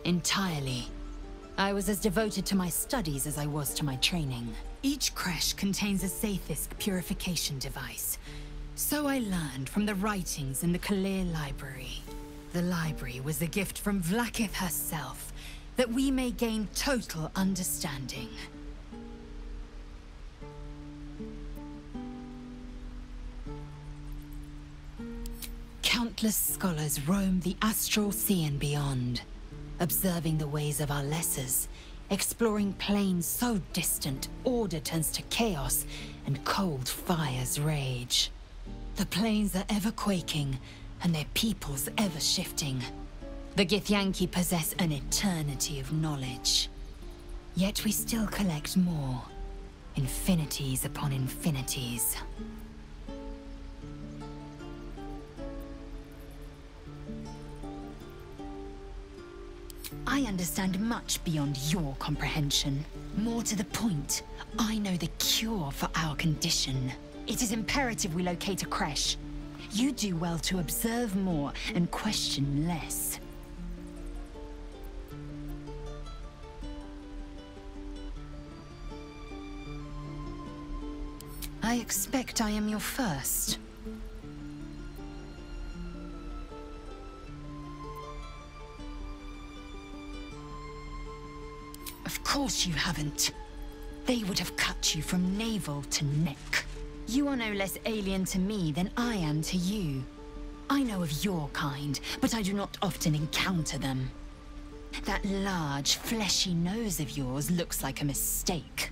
Entirely. I was as devoted to my studies as I was to my training. Each creche contains a Sathisk purification device. So I learned from the writings in the Kaleb library. The library was a gift from Vlaakith herself, that we may gain total understanding. Countless scholars roam the astral sea and beyond, observing the ways of our lessers, exploring planes so distant order turns to chaos and cold fires rage. The planes are ever quaking, and their peoples ever shifting. The Githyanki possess an eternity of knowledge. Yet we still collect more. Infinities upon infinities. I understand much beyond your comprehension. More to the point, I know the cure for our condition. It is imperative we locate a creche. You do well to observe more and question less. I expect I am your first. Of course you haven't. They would have cut you from navel to neck. You are no less alien to me than I am to you. I know of your kind, but I do not often encounter them. That large, fleshy nose of yours looks like a mistake.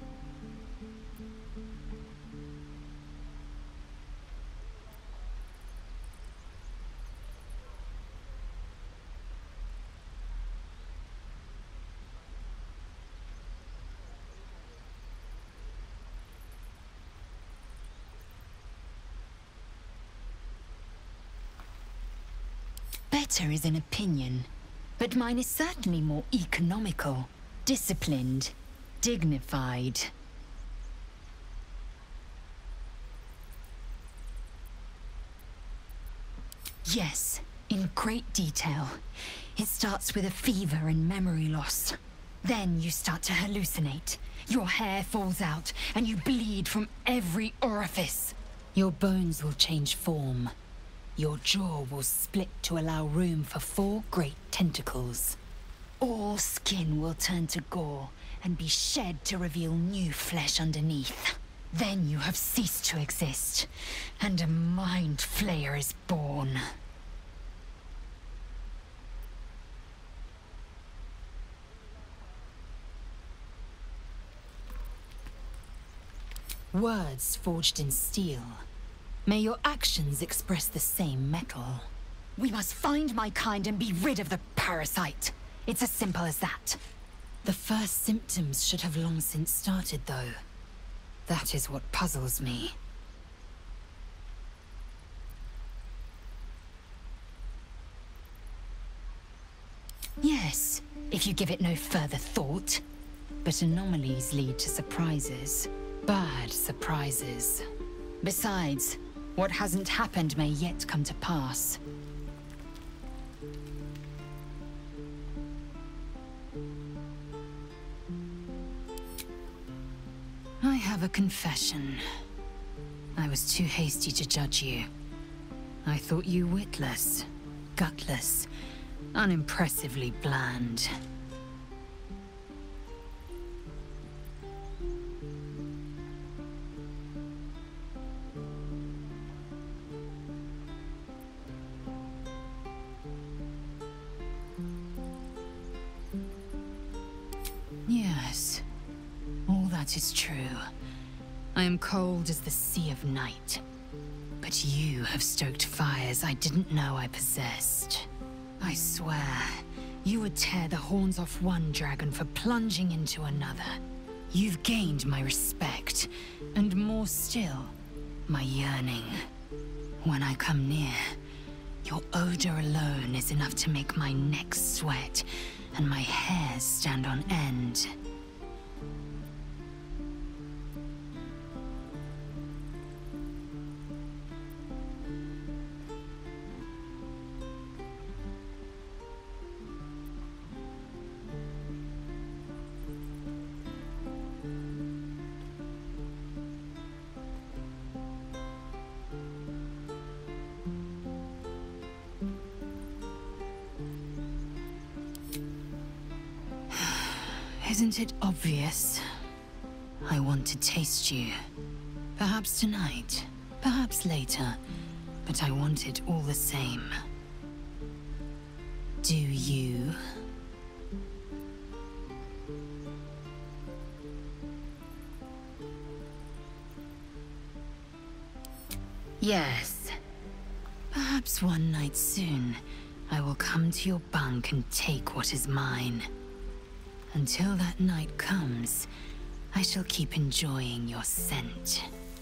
Better is an opinion, but mine is certainly more economical, disciplined, dignified. Yes, in great detail. It starts with a fever and memory loss. Then you start to hallucinate. Your hair falls out, and you bleed from every orifice. Your bones will change form. Your jaw will split to allow room for four great tentacles. All skin will turn to gore and be shed to reveal new flesh underneath. Then you have ceased to exist, and a mind flayer is born. Words forged in steel. May your actions express the same metal. We must find my kind and be rid of the parasite. It's as simple as that. The first symptoms should have long since started, though. That is what puzzles me. Yes, if you give it no further thought. But anomalies lead to surprises. Bad surprises. Besides, what hasn't happened may yet come to pass. I have a confession. I was too hasty to judge you. I thought you witless, gutless, unimpressively bland. Yes, all that is true. I am cold as the sea of night. But you have stoked fires I didn't know I possessed. I swear, you would tear the horns off one dragon for plunging into another. You've gained my respect, and more still, my yearning. When I come near, your odor alone is enough to make my neck sweat and my hair stand on end. Isn't it obvious? I want to taste you. Perhaps tonight, perhaps later, but I want it all the same. Do you? Yes. Perhaps one night soon, I will come to your bunk and take what is mine. Until that night comes, I shall keep enjoying your scent.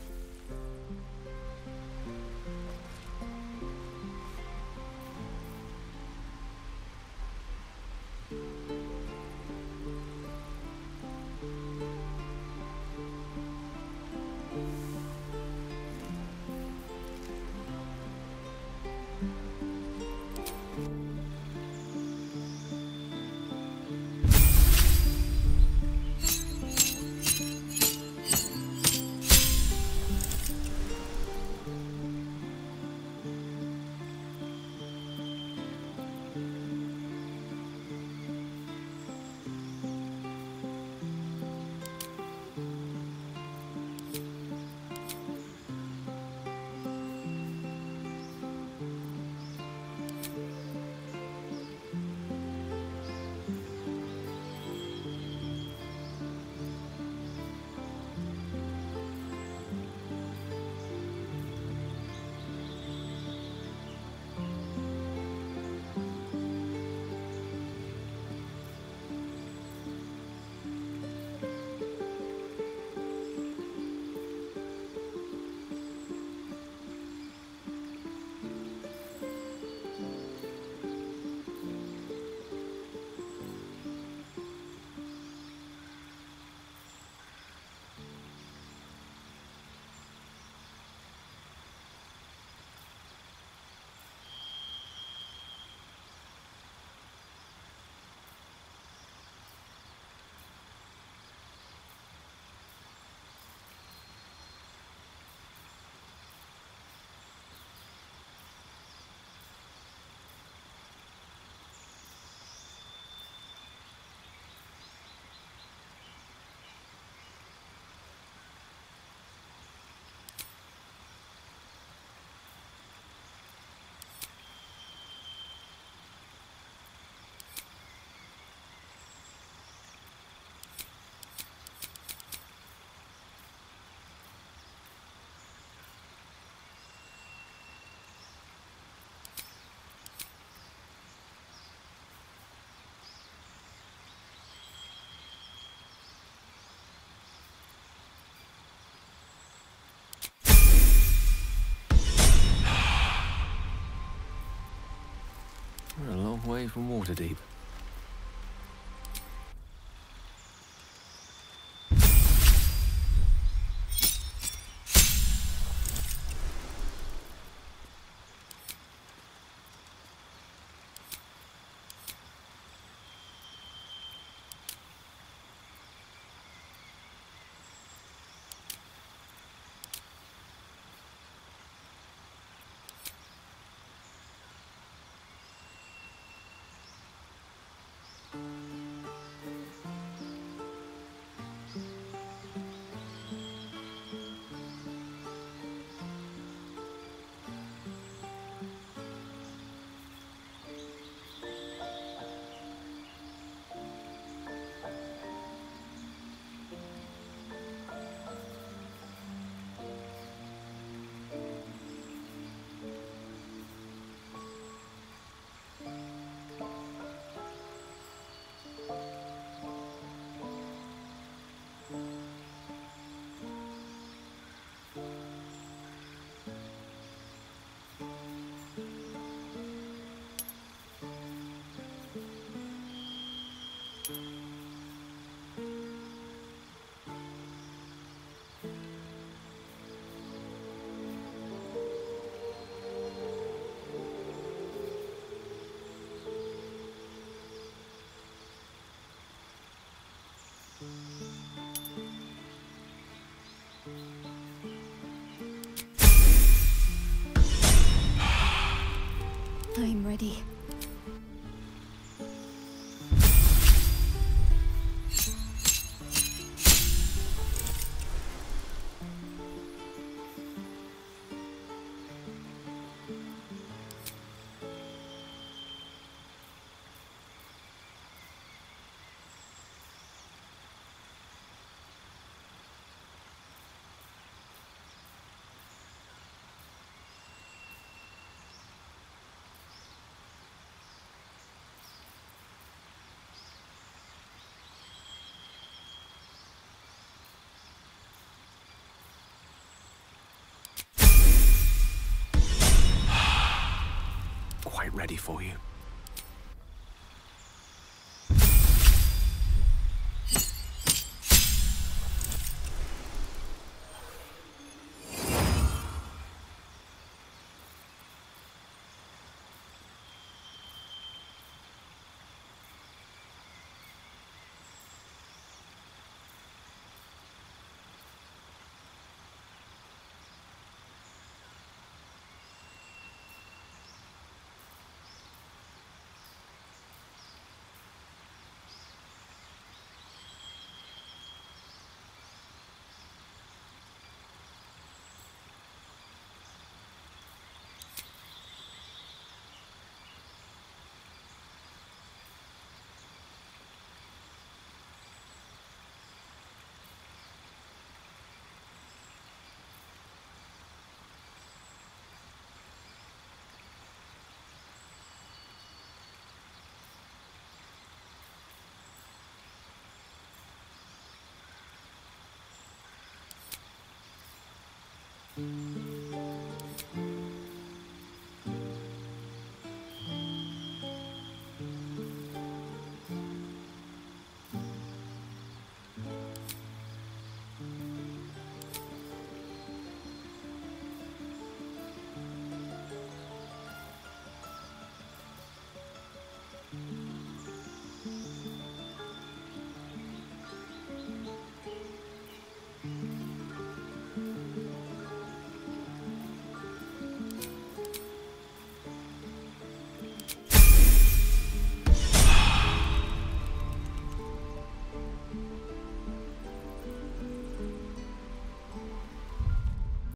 We're a long way from Waterdeep. I'm ready. ready for you. Mm.